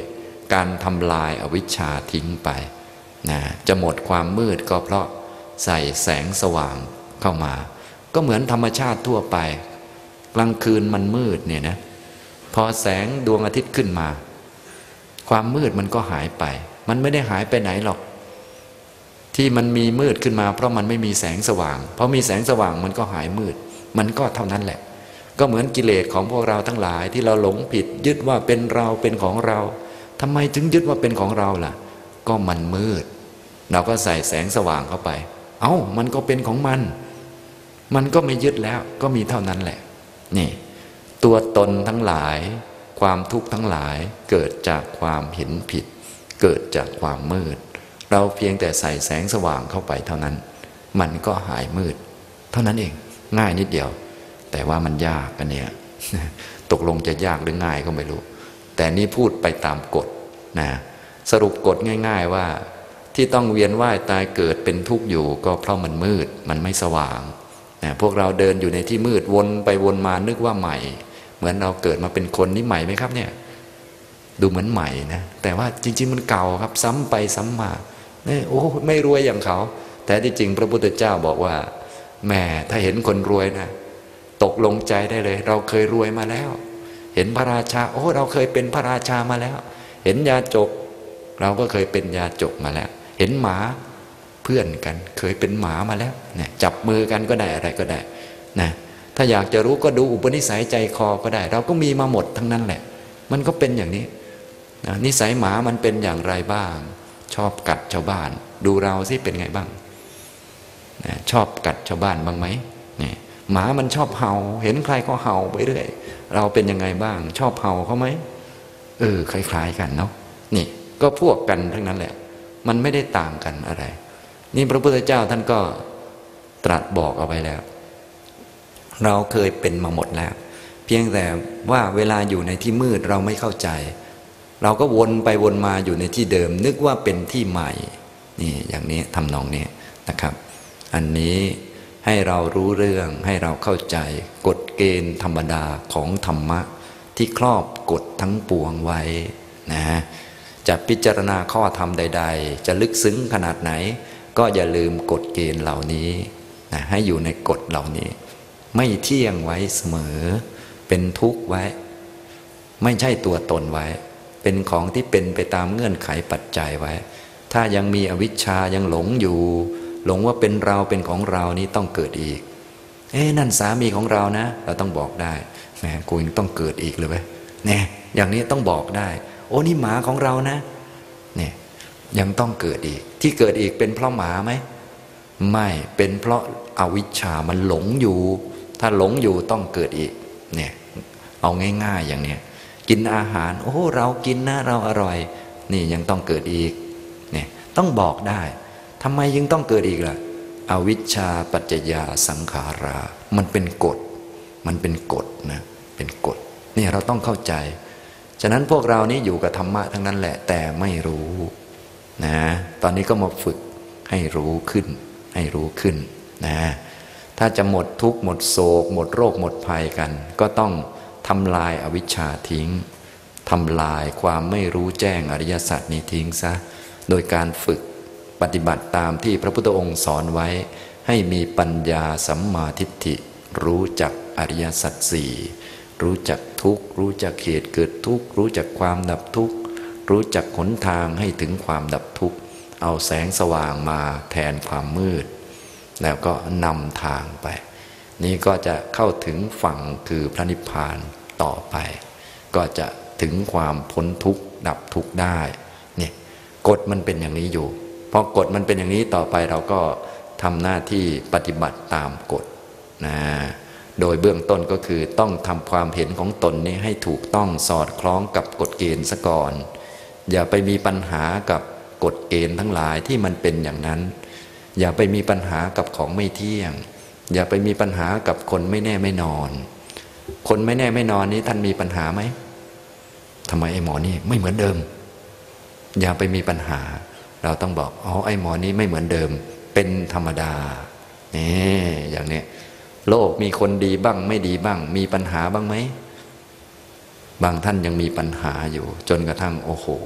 การทำลายอวิชชาทิ้งไปนะจะหมดความมืดก็เพราะใส่แสงสว่างเข้ามาก็เหมือนธรรมชาติทั่วไปกลางคืนมันมืดเนี่ยนะพอแสงดวงอาทิตย์ขึ้นมาความมืดมันก็หายไปมันไม่ได้หายไปไหนหรอกที่มันมีมืดขึ้นมาเพราะมันไม่มีแสงสว่างเพราะมีแสงสว่างมันก็หายมืดมันก็เท่านั้นแหละก็เหมือนกิเลสของพวกเราทั้งหลายที่เราหลงผิดยึดว่าเป็นเราเป็นของเราทำไมถึงยึดว่าเป็นของเราล่ะก็มันมืดเราก็ใส่แสงสว่างเข้าไปเอ้ามันก็เป็นของมันมันก็ไม่ยึดแล้วก็มีเท่านั้นแหละนี่ตัวตนทั้งหลายความทุกข์ทั้งหลายเกิดจากความเห็นผิดเกิดจากความมืดเราเพียงแต่ใส่แสงสว่างเข้าไปเท่านั้นมันก็หายมืดเท่านั้นเองง่ายนิดเดียวแต่ว่ามันยากอันเนี้ยตกลงจะยากหรือง่ายก็ไม่รู้แต่นี่พูดไปตามกฎนะสรุปกฎง่ายๆว่าที่ต้องเวียนว่ายตายเกิดเป็นทุกข์อยู่ก็เพราะมันมืดมันไม่สว่างนะพวกเราเดินอยู่ในที่มืดวนไปวนมานึกว่าใหม่เหมือนเราเกิดมาเป็นคนนี่ใหม่ไหมครับเนี่ยดูเหมือนใหม่นะแต่ว่าจริงๆมันเก่าครับซ้ำไปซ้ำมาเนี่ยโอ้ไม่รวยอย่างเขาแต่ที่จริงพระพุทธเจ้าบอกว่าแม่ถ้าเห็นคนรวยนะตกลงใจได้เลยเราเคยรวยมาแล้วเห็นพระราชาโอ้เราเคยเป็นพระราชามาแล้วเห็นยาจกเราก็เคยเป็นยาจกมาแล้วเห็นหมาเพื่อนกันเคยเป็นหมามาแล้วเนี่ยจับมือกันก็ได้อะไรก็ได้นะถ้าอยากจะรู้ก็ดูอุปนิสัยใจคอก็ได้เราก็มีมาหมดทั้งนั้นแหละมันก็เป็นอย่างนี้นะนิสัยหมามันเป็นอย่างไรบ้างชอบกัดชาวบ้านดูเราสิเป็นไงบ้างนะชอบกัดชาวบ้านบ้างไหมเนี่ยหมามันชอบเห่าเห็นใครก็เห่าไปเรื่อยเราเป็นยังไงบ้างชอบเห่าเขาไหมเออคล้ายๆกันเนาะนี่ก็พวกกันทั้งนั้นแหละมันไม่ได้ต่างกันอะไรนี่พระพุทธเจ้าท่านก็ตรัสบอกเอาไว้แล้วเราเคยเป็นมาหมดแล้วเพียงแต่ว่าเวลาอยู่ในที่มืดเราไม่เข้าใจเราก็วนไปวนมาอยู่ในที่เดิมนึกว่าเป็นที่ใหม่นี่อย่างนี้ทำนองนี้นะครับอันนี้ให้เรารู้เรื่องให้เราเข้าใจกฎเกณฑ์ธรรมดาของธรรมะที่ครอบกฎทั้งปวงไว้นะจะพิจารณาข้อธรรมใดๆจะลึกซึ้งขนาดไหนก็อย่าลืมกฎเกณฑ์เหล่านี้นะให้อยู่ในกฎเหล่านี้ไม่เที่ยงไว้เสมอเป็นทุกข์ไว้ไม่ใช่ตัวตนไว้เป็นของที่เป็นไปตามเงื่อนไขปัจจัยไว้ถ้ายังมีอวิชชายังหลงอยู่หลงว่าเป็นเราเป็นของเรานี้ต้องเกิดอีกเอ๊ะนั่นสามีของเรานะเราต้องบอกได้แหมกูยังต้องเกิดอีกเลยเว้ยเนี่ยอย่างนี้ต้องบอกได้โอ้นี่หมาของเรานะเนี่ยยังต้องเกิดอีกที่เกิดอีกเป็นเพราะหมาไหมไม่เป็นเพราะอวิชชามันหลงอยู่ถ้าหลงอยู่ต้องเกิดอีกเนี่ยเอาง่ายๆอย่างเนี้ยกินอาหารโอ้เรากินนะเราอร่อยนี่ยังต้องเกิดอีกเนี่ยต้องบอกได้ทำไมยังต้องเกิดอีกล่ะอวิชชาปัจจยาสังขารามันเป็นกฎมันเป็นกฎนะเป็นกฎนี่เราต้องเข้าใจฉะนั้นพวกเรานี่อยู่กับธรรมะทั้งนั้นแหละแต่ไม่รู้นะตอนนี้ก็มาฝึกให้รู้ขึ้นให้รู้ขึ้นนะถ้าจะหมดทุกข์หมดโศกหมดโรคหมดภัยกันก็ต้องทำลายอวิชชาทิ้งทำลายความไม่รู้แจ้งอริยสัจนี้ทิ้งซะโดยการฝึกปฏิบัติตามที่พระพุทธองค์สอนไว้ให้มีปัญญาสัมมาทิฏฐิรู้จักอริยสัจสี่รู้จักทุกข์รู้จักเหตุเกิดทุกข์รู้จักความดับทุกข์รู้จักหนทางให้ถึงความดับทุกข์เอาแสงสว่างมาแทนความมืดแล้วก็นำทางไปนี่ก็จะเข้าถึงฝั่งคือพระนิพพานต่อไปก็จะถึงความพ้นทุกข์ดับทุกข์ได้นี่กฎมันเป็นอย่างนี้อยู่พอกฎมันเป็นอย่างนี้ต่อไปเราก็ทำหน้าที่ปฏิบัติตามกฎนะโดยเบื้องต้นก็คือต้องทำความเห็นของตนนี้ให้ถูกต้องสอดคล้องกับกฎเกณฑ์ซะก่อนอย่าไปมีปัญหากับกฎเกณฑ์ทั้งหลายที่มันเป็นอย่างนั้นอย่าไปมีปัญหากับของไม่เที่ยงอย่าไปมีปัญหากับคนไม่แน่ไม่นอนคนไม่แน่ไม่นอนนี้ท่านมีปัญหาไหมทำไมไอ้หมอนี่ไม่เหมือนเดิมอย่าไปมีปัญหาเราต้องบอกอ๋อไอ้หมอนี้ไม่เหมือนเดิมเป็นธรรมดานี่อย่างนี้โลกมีคนดีบ้างไม่ดีบ้างมีปัญหาบ้างไหมบางท่านยังมีปัญหาอยู่จนกระทั่งโอ้โห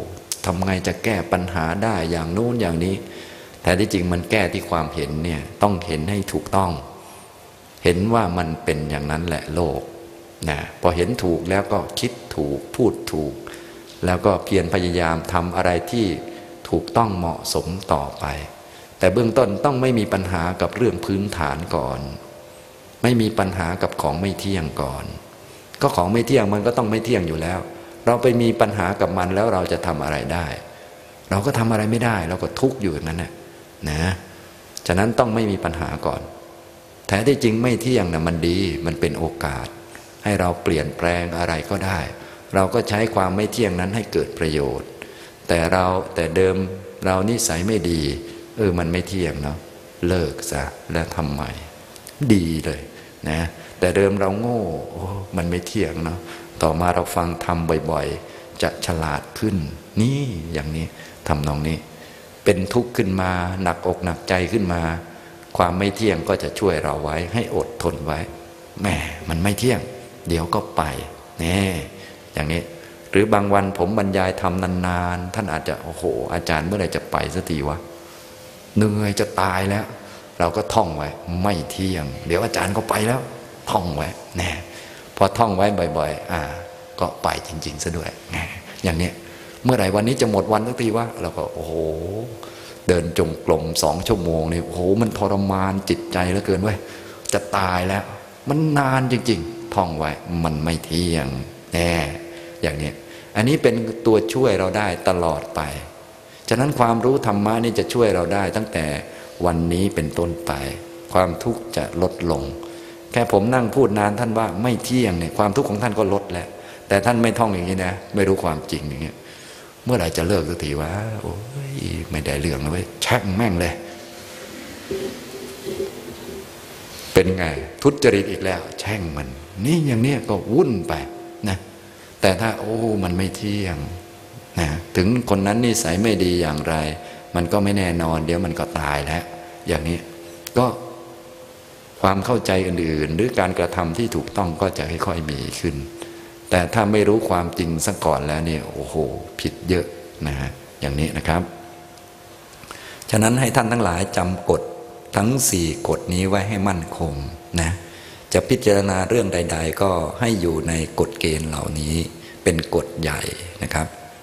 ทำไงจะแก้ปัญหาได้อย่างนู้นอย่างนี้แต่ที่จริงมันแก้ที่ความเห็นเนี่ยต้องเห็นให้ถูกต้องเห็นว่ามันเป็นอย่างนั้นแหละโลกนะพอเห็นถูกแล้วก็คิดถูกพูดถูกแล้วก็เพียรพยายามทำอะไรที่ถูกต้องเหมาะสมต่อไปแต่เบื้องต้นต้องไม่มีปัญหากับเรื่องพื้นฐานก่อนไม่มีปัญหากับของไม่เที่ยงก่อนก็ของไม่เที่ยงมันก็ต้องไม่เที่ยงอยู่แล้วเราไปมีปัญหากับมันแล้วเราจะทำอะไรได้เราก็ทำอะไรไม่ได้เราก็ทุกข์อยู่อย่างนั้นนะนะฉะนั้นต้องไม่มีปัญหาก่อนแท้ที่จริงไม่เที่ยงนะมันดีมันเป็นโอกาสให้เราเปลี่ยนแปลงอะไรก็ได้เราก็ใช้ความไม่เที่ยงนั้นให้เกิดประโยชน์แต่เราแต่เดิมเรานิสัยไม่ดีเออมันไม่เที่ยงเนาะเลิกซะแล้วทำใหม่ดีเลยนะแต่เดิมเราโง่โอ้มันไม่เที่ยงเนาะต่อมาเราฟังธรรมบ่อยๆจะฉลาดขึ้นนี่อย่างนี้ทำนองนี้เป็นทุกข์ขึ้นมาหนักอกหนักใจขึ้นมาความไม่เที่ยงก็จะช่วยเราไว้ให้อดทนไว้แหมมันไม่เที่ยงเดี๋ยวก็ไปแน่อย่างนี้หรือบางวันผมบรรยายทำนานๆท่านอาจจะโอ้โหอาจารย์เมื่อไหร่จะไปสักทีวะเหนื่อยจะตายแล้วเราก็ท่องไว้ไม่เที่ยงเดี๋ยวอาจารย์ก็ไปแล้วท่องไว้แน่พอท่องไว้บ่อยๆอ่าก็ไปจริงๆซะด้วยแน่อย่างนี้เมื่อไหร่วันนี้จะหมดวันสักทีวะเราก็โอ้โหเดินจงกรมสองชั่วโมงนี่โอ้โหมันทรมานจิตใจเหลือเกินเว้ยจะตายแล้วมันนานจริงๆท่องไว้มันไม่เที่ยงแน่อย่างนี้อันนี้เป็นตัวช่วยเราได้ตลอดไปฉะนั้นความรู้ธรรมะนี่จะช่วยเราได้ตั้งแต่วันนี้เป็นต้นไปความทุกข์จะลดลงแค่ผมนั่งพูดนานท่านว่าไม่เที่ยงเนี่ยความทุกข์ของท่านก็ลดแล้วแต่ท่านไม่ท่องอย่างนี้นะไม่รู้ความจริงอย่างเงี้ยเมื่อไหร่จะเลิกสักทีวะโอ้ยไม่ได้เรื่องเลยชักแม่งเลยเป็นไงทุจริตอีกแล้วแช่งมันนี่อย่างเนี้ยก็วุ่นไปนะแต่ถ้าโอ้มันไม่เที่ยงนะถึงคนนั้นนิสัยไม่ดีอย่างไรมันก็ไม่แน่นอนเดี๋ยวมันก็ตายแล้วอย่างนี้ก็ความเข้าใจอื่นๆหรือการกระทำที่ถูกต้องก็จะค่อยๆมีขึ้นแต่ถ้าไม่รู้ความจริงซะก่อนแล้วเนี่ยโอ้โหผิดเยอะนะฮะอย่างนี้นะครับฉะนั้นให้ท่านทั้งหลายจำกฎทั้งสี่กฎนี้ไว้ให้มั่นคงนะจะพิจารณาเรื่องใดๆก็ให้อยู่ในกฎเกณฑ์เหล่านี้เป็นกฎใหญ่นะครับ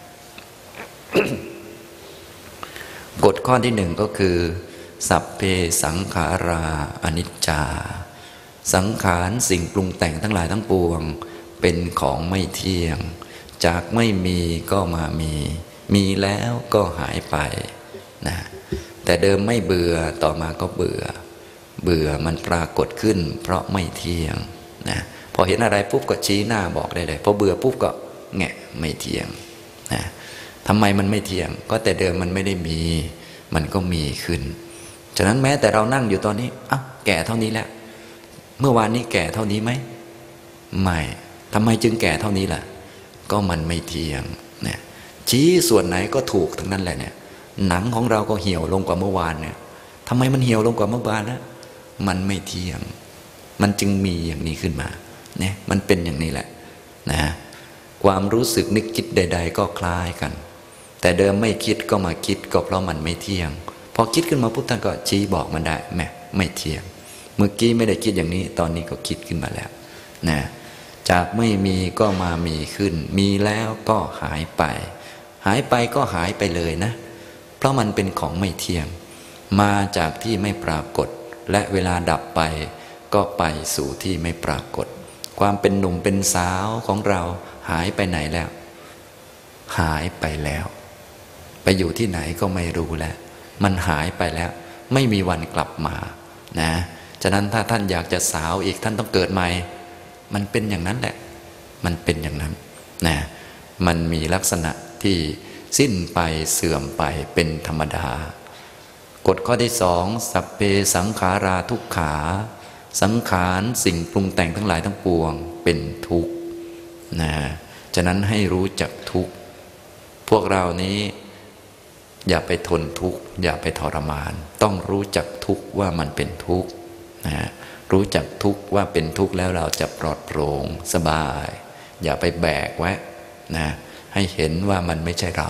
กฎข้อที่หนึ่งก็คือสัพเพสังขาราอนิจจาสังขารสิ่งปรุงแต่งทั้งหลายทั้งปวงเป็นของไม่เที่ยงจากไม่มีก็มามีมีแล้วก็หายไปนะแต่เดิมไม่เบื่อต่อมาก็เบื่อเบื่อมันปรากฏขึ้นเพราะไม่เที่ยงนะพอเห็นอะไรปุ๊บก็ชี้หน้าบอกได้เลยพอเบื่อปุ๊บก็แงะไม่เที่ยงนะทำไมมันไม่เที่ยงก็แต่เดิมมันไม่ได้มีมันก็มีขึ้นฉะนั้นแม้แต่เรานั่งอยู่ตอนนี้อ่ะแก่เท่านี้แล้วเมื่อวานนี้แก่เท่านี้ไหมไม่ทำไมจึงแก่เท่านี้ล่ะก็มันไม่เที่ยงเนี่ยชี้ส่วนไหนก็ถูกทั้งนั้นแหละเนี่ยหนังของเราก็เหี่ยวลงกว่าเมื่อวานเนี่ยทำไมมันเหี่ยวลงกว่าเมื่อวานนะมันไม่เที่ยงมันจึงมีอย่างนี้ขึ้นมาเนี่ยมันเป็นอย่างนี้แหละนะความรู้สึกนึกคิดใดๆก็คล้ายกันแต่เดิมไม่คิดก็มาคิดก็เพราะมันไม่เที่ยงพอคิดขึ้นมาปุ๊บท่านก็ชี้บอกมันได้แม่ไม่เที่ยงเมื่อกี้ไม่ได้คิดอย่างนี้ตอนนี้ก็คิดขึ้นมาแล้วนะจากไม่มีก็มามีขึ้นมีแล้วก็หายไปหายไปก็หายไปเลยนะเพราะมันเป็นของไม่เที่ยงมาจากที่ไม่ปรากฏและเวลาดับไปก็ไปสู่ที่ไม่ปรากฏความเป็นหนุ่มเป็นสาวของเราหายไปไหนแล้วหายไปแล้วไปอยู่ที่ไหนก็ไม่รู้แล้วมันหายไปแล้วไม่มีวันกลับมานะฉะนั้นถ้าท่านอยากจะสาวอีกท่านต้องเกิดใหม่มันเป็นอย่างนั้นแหละมันเป็นอย่างนั้นนะมันมีลักษณะที่สิ้นไปเสื่อมไปเป็นธรรมดากฎข้อที่สองสัพเพสังขาราทุกขาสังขารสิ่งปรุงแต่งทั้งหลายทั้งปวงเป็นทุกข์นะฉะนั้นให้รู้จักทุกข์พวกเรานี้อย่าไปทนทุกข์อย่าไปทรมานต้องรู้จักทุกข์ว่ามันเป็นทุกข์นะรู้จักทุกข์ว่าเป็นทุกข์แล้วเราจะปลอดโปร่งสบายอย่าไปแบกไว้นะให้เห็นว่ามันไม่ใช่เรา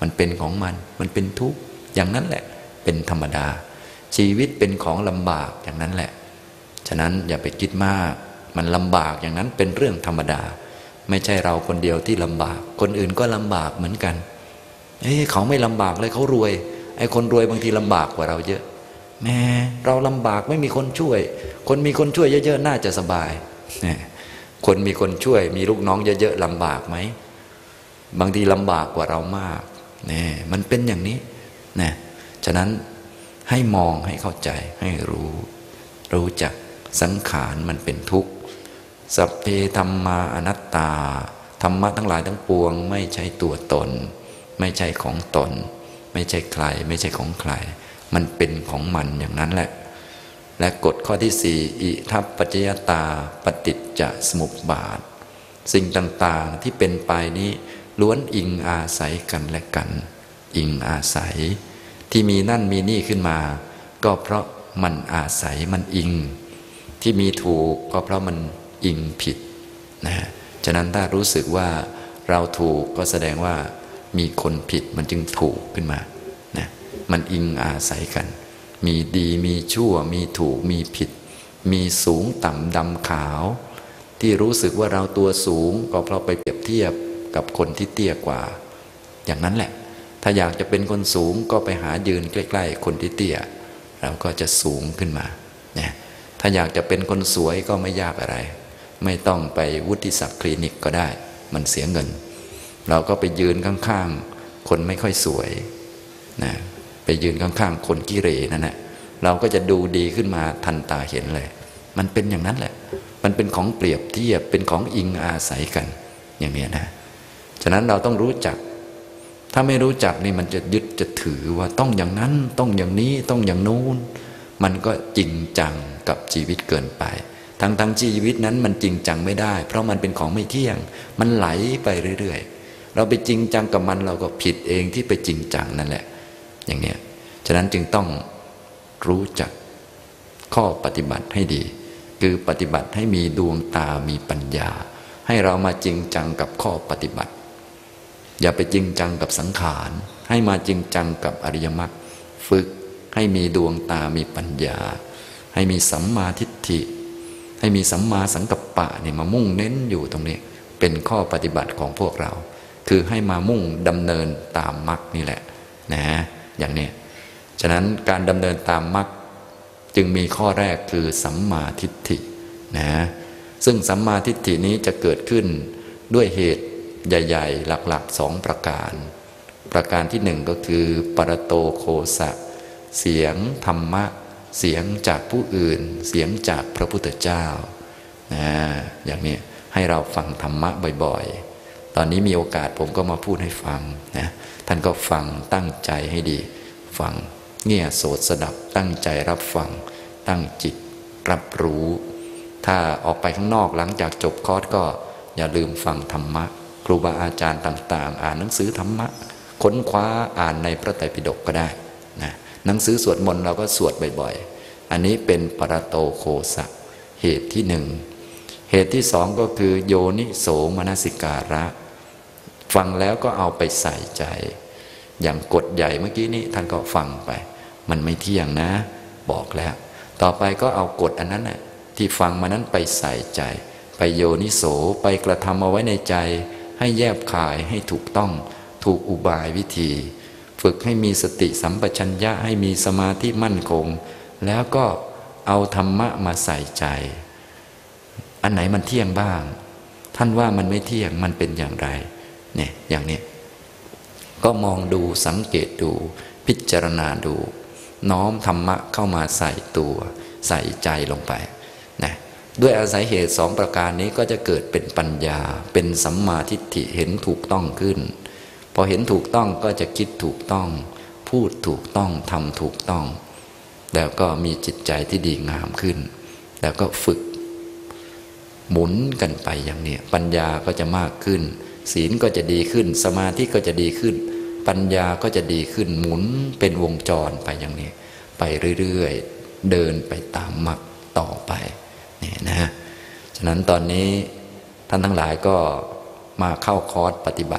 มันเป็นของมันมันเป็นทุกข์อย่างนั้นแหละเป็นธรรมดาชีวิตเป็นของลำบากอย่างนั้นแหละฉะนั้นอย่าไปคิดมากมันลำบากอย่างนั้นเป็นเรื่องธรรมดาไม่ใช่เราคนเดียวที่ลำบากคนอื่นก็ลำบากเหมือนกันเอ้เขาไม่ลำบากเลยเขารวยไอ้คนรวยบางทีลำบากกว่าเราเยอะแม่เราลำบากไม่มีคนช่วยคนมีคนช่วยเยอะๆน่าจะสบายคนมีคนช่วยมีลูกน้องเยอะๆลำบากไหมบางทีลำบากกว่าเรามากนี่มันเป็นอย่างนี้นะฉะนั้นให้มองให้เข้าใจให้รู้รู้จักสังขารมันเป็นทุกข์สัพเพธัมมาอนัตตาธรรมะทั้งหลายทั้งปวงไม่ใช่ตัวตนไม่ใช่ของตนไม่ใช่ใครไม่ใช่ของใครมันเป็นของมันอย่างนั้นแหละและกฎข้อที่สี่อิทัปปัจจยตาปฏิจจสมุปบาทสิ่งต่างๆที่เป็นไปนี้ล้วนอิงอาศัยกันและกันอิงอาศัยที่มีนั่นมีนี่ขึ้นมาก็เพราะมันอาศัยมันอิงที่มีถูกก็เพราะมันอิงผิดนะฉะนั้นถ้ารู้สึกว่าเราถูกก็แสดงว่ามีคนผิดมันจึงถูกขึ้นมานะมันอิงอาศัยกันมีดีมีชั่วมีถูกมีผิดมีสูงต่ำดำขาวที่รู้สึกว่าเราตัวสูงก็เพราะไปเปรียบเทียบกับคนที่เตี้ยกว่าอย่างนั้นแหละถ้าอยากจะเป็นคนสูงก็ไปหายืนใกล้ๆคนที่เตี้ยเราก็จะสูงขึ้นมาเนี่ยถ้าอยากจะเป็นคนสวยก็ไม่ยากอะไรไม่ต้องไปวุฒิศักดิ์คลินิกก็ได้มันเสียเงินเราก็ไปยืนข้างๆคนไม่ค่อยสวยนะไปยืนข้างๆคนกิเลสนั่นแหละเราก็จะดูดีขึ้นมาทันตาเห็นเลยมันเป็นอย่างนั้นแหละมันเป็นของเปรียบเทียบเป็นของอิงอาศัยกันอย่างนี้นะฉะนั้นเราต้องรู้จักถ้าไม่รู้จักนี่มันจะยึดจะถือว่าต้องอย่างนั้นต้องอย่างนี้ต้องอย่างนู้นมันก็จริงจังกับชีวิตเกินไปทั้งทั้งชีวิตนั้นมันจริงจังไม่ได้เพราะมันเป็นของไม่เที่ยงมันไหลไปเรื่อยๆเราไปจริงจังกับมันเราก็ผิดเองที่ไปจริงจังนั่นแหละอย่างเนี้ยฉะนั้นจึงต้องรู้จักข้อปฏิบัติให้ดีคือปฏิบัติให้มีดวงตามีปัญญาให้เรามาจริงจังกับข้อปฏิบัติอย่าไปจริงจังกับสังขารให้มาจริงจังกับอริยมรรคฝึกให้มีดวงตามีปัญญาให้มีสัมมาทิฏฐิให้มีสัมมาสังกัปปะเนี่ยมามุ่งเน้นอยู่ตรงนี้เป็นข้อปฏิบัติของพวกเราคือให้มามุ่งดำเนินตามมรรคนี่แหละนะอย่างนี้ฉะนั้นการดำเนินตามมรรคจึงมีข้อแรกคือสัมมาทิฏฐินะซึ่งสัมมาทิฏฐินี้จะเกิดขึ้นด้วยเหตุใหญ่ๆหลักๆสองประการประการที่หนึ่งก็คือปรโตโคสะเสียงธรรมะเสียงจากผู้อื่นเสียงจากพระพุทธเจ้านะอย่างนี้ให้เราฟังธรรมะบ่อยๆตอนนี้มีโอกาสผมก็มาพูดให้ฟังนะท่านก็ฟังตั้งใจให้ดีฟังเงี่ยโสดสดับตั้งใจรับฟังตั้งจิตรับรู้ถ้าออกไปข้างนอกหลังจากจบคอร์สก็อย่าลืมฟังธรรมะครูบาอาจารย์ต่างๆอ่านหนังสือธรรมะค้นคว้าอ่านในพระไตรปิฎกก็ได้นะหนังสือสวดมนต์เราก็สวดบ่อยๆอันนี้เป็นปรโตโคสะเหตุที่หนึ่งเหตุที่สองก็คือโยนิโสมนสิการะฟังแล้วก็เอาไปใส่ใจอย่างกฎใหญ่เมื่อกี้นี้ท่านก็ฟังไปมันไม่เที่ยงนะบอกแล้วต่อไปก็เอากฎอันนั้นน่ะที่ฟังมานั้นไปใส่ใจไปโยนิโสไปกระทำเอาไว้ในใจให้แยบคายให้ถูกต้องถูกอุบายวิธีฝึกให้มีสติสัมปชัญญะให้มีสมาธิมั่นคงแล้วก็เอาธรรมะมาใส่ใจอันไหนมันเที่ยงบ้างท่านว่ามันไม่เที่ยงมันเป็นอย่างไรเนี่ยอย่างนี้ก็มองดูสังเกตดูพิจารณาดูน้อมธรรมะเข้ามาใส่ตัวใส่ใจลงไปนะด้วยอาศัยเหตุสองประการนี้ก็จะเกิดเป็นปัญญาเป็นสัมมาทิฏฐิเห็นถูกต้องขึ้นพอเห็นถูกต้องก็จะคิดถูกต้องพูดถูกต้องทำถูกต้องแล้วก็มีจิตใจที่ดีงามขึ้นแล้วก็ฝึกหมุนกันไปอย่างนี้ปัญญาก็จะมากขึ้นศีลก็จะดีขึ้นสมาธิก็จะดีขึ้นปัญญาก็จะดีขึ้นหมุนเป็นวงจรไปอย่างนี้ไปเรื่อยๆเดินไปตามมรรคต่อไปนี่นะฉะนั้นตอนนี้ท่านทั้งหลายก็มาเข้าคอร์สปฏิบัติ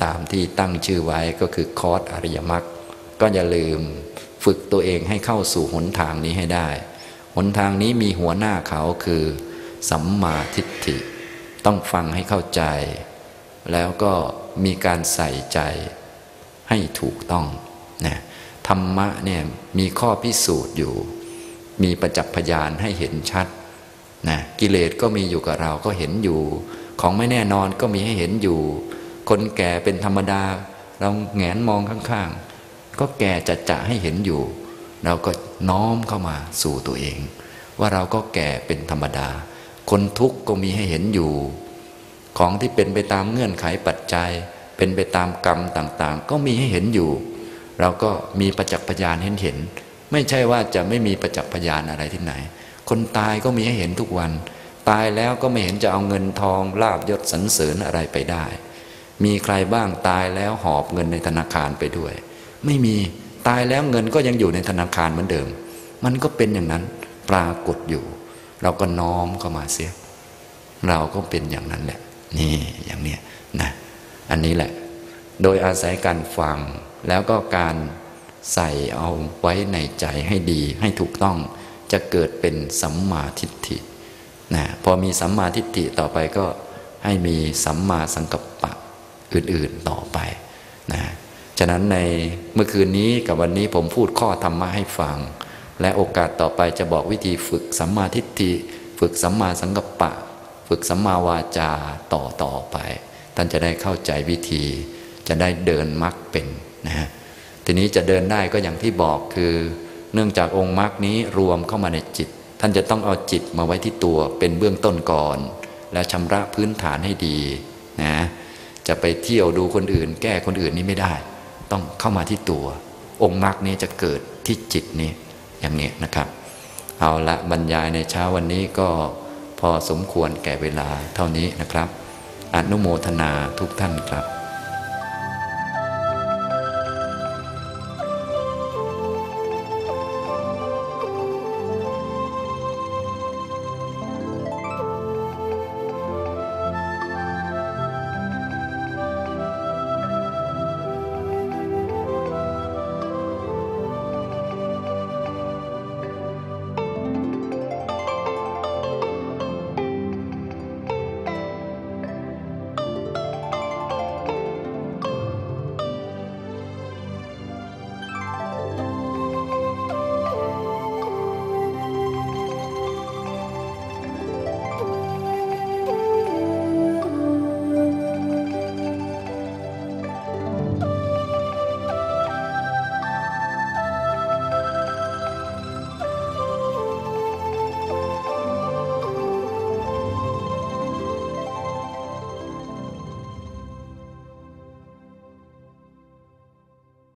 ตามที่ตั้งชื่อไว้ก็คือคอร์สอริยมรรคก็อย่าลืมฝึกตัวเองให้เข้าสู่หนทางนี้ให้ได้หนทางนี้มีหัวหน้าเขาคือสัมมาทิฏฐิต้องฟังให้เข้าใจแล้วก็มีการใส่ใจให้ถูกต้องนะธรรมะเนี่ยมีข้อพิสูจน์อยู่มีประจักษ์พยานให้เห็นชัดนะกิเลสก็มีอยู่กับเราก็เห็นอยู่ของไม่แน่นอนก็มีให้เห็นอยู่คนแก่เป็นธรรมดาเราแงนมองข้างๆก็แก่จัดจะให้เห็นอยู่เราก็น้อมเข้ามาสู่ตัวเองว่าเราก็แก่เป็นธรรมดาคนทุกข์ก็มีให้เห็นอยู่ของที่เป็นไปตามเงื่อนไขปัจจัยเป็นไปตามกรรมต่างๆก็มีให้เห็นอยู่เราก็มีประจักษ์พยานเห็นเห็นไม่ใช่ว่าจะไม่มีประจักษ์พยานอะไรที่ไหนคนตายก็มีให้เห็นทุกวันตายแล้วก็ไม่เห็นจะเอาเงินทองลาภยศสรรเสริญอะไรไปได้มีใครบ้างตายแล้วหอบเงินในธนาคารไปด้วยไม่มีตายแล้วเงินก็ยังอยู่ในธนาคารเหมือนเดิมมันก็เป็นอย่างนั้นปรากฏอยู่เราก็น้อมเข้ามาเสียเราก็เป็นอย่างนั้นแหละนี่อย่างเนี้ยนะอันนี้แหละโดยอาศัยการฟังแล้วก็การใส่เอาไว้ในใจให้ดีให้ถูกต้องจะเกิดเป็นสัมมาทิฏฐินะพอมีสัมมาทิฏฐิต่อไปก็ให้มีสัมมาสังกัปปะอื่นๆต่อไปนะฉะนั้นในเมื่อคืนนี้กับวันนี้ผมพูดข้อธรรมะให้ฟังและโอกาสต่อไปจะบอกวิธีฝึกสัมมาทิฏฐิฝึกสัมมาสังกัปปะฝึกสัมมาวาจาต่อต่อไปท่านจะได้เข้าใจวิธีจะได้เดินมรรคเป็นนะฮะทีนี้จะเดินได้ก็อย่างที่บอกคือเนื่องจากองค์มรรคนี้รวมเข้ามาในจิตท่านจะต้องเอาจิตมาไว้ที่ตัวเป็นเบื้องต้นก่อนแล้วชำระพื้นฐานให้ดีนะจะไปเที่ยวดูคนอื่นแก้คนอื่นนี่ไม่ได้ต้องเข้ามาที่ตัวองค์มรรคนี้จะเกิดที่จิตนี้อย่างนี้นะครับเอาละบรรยายในเช้าวันนี้ก็พอสมควรแก่เวลาเท่านี้นะครับอนุโมทนาทุกท่านครับ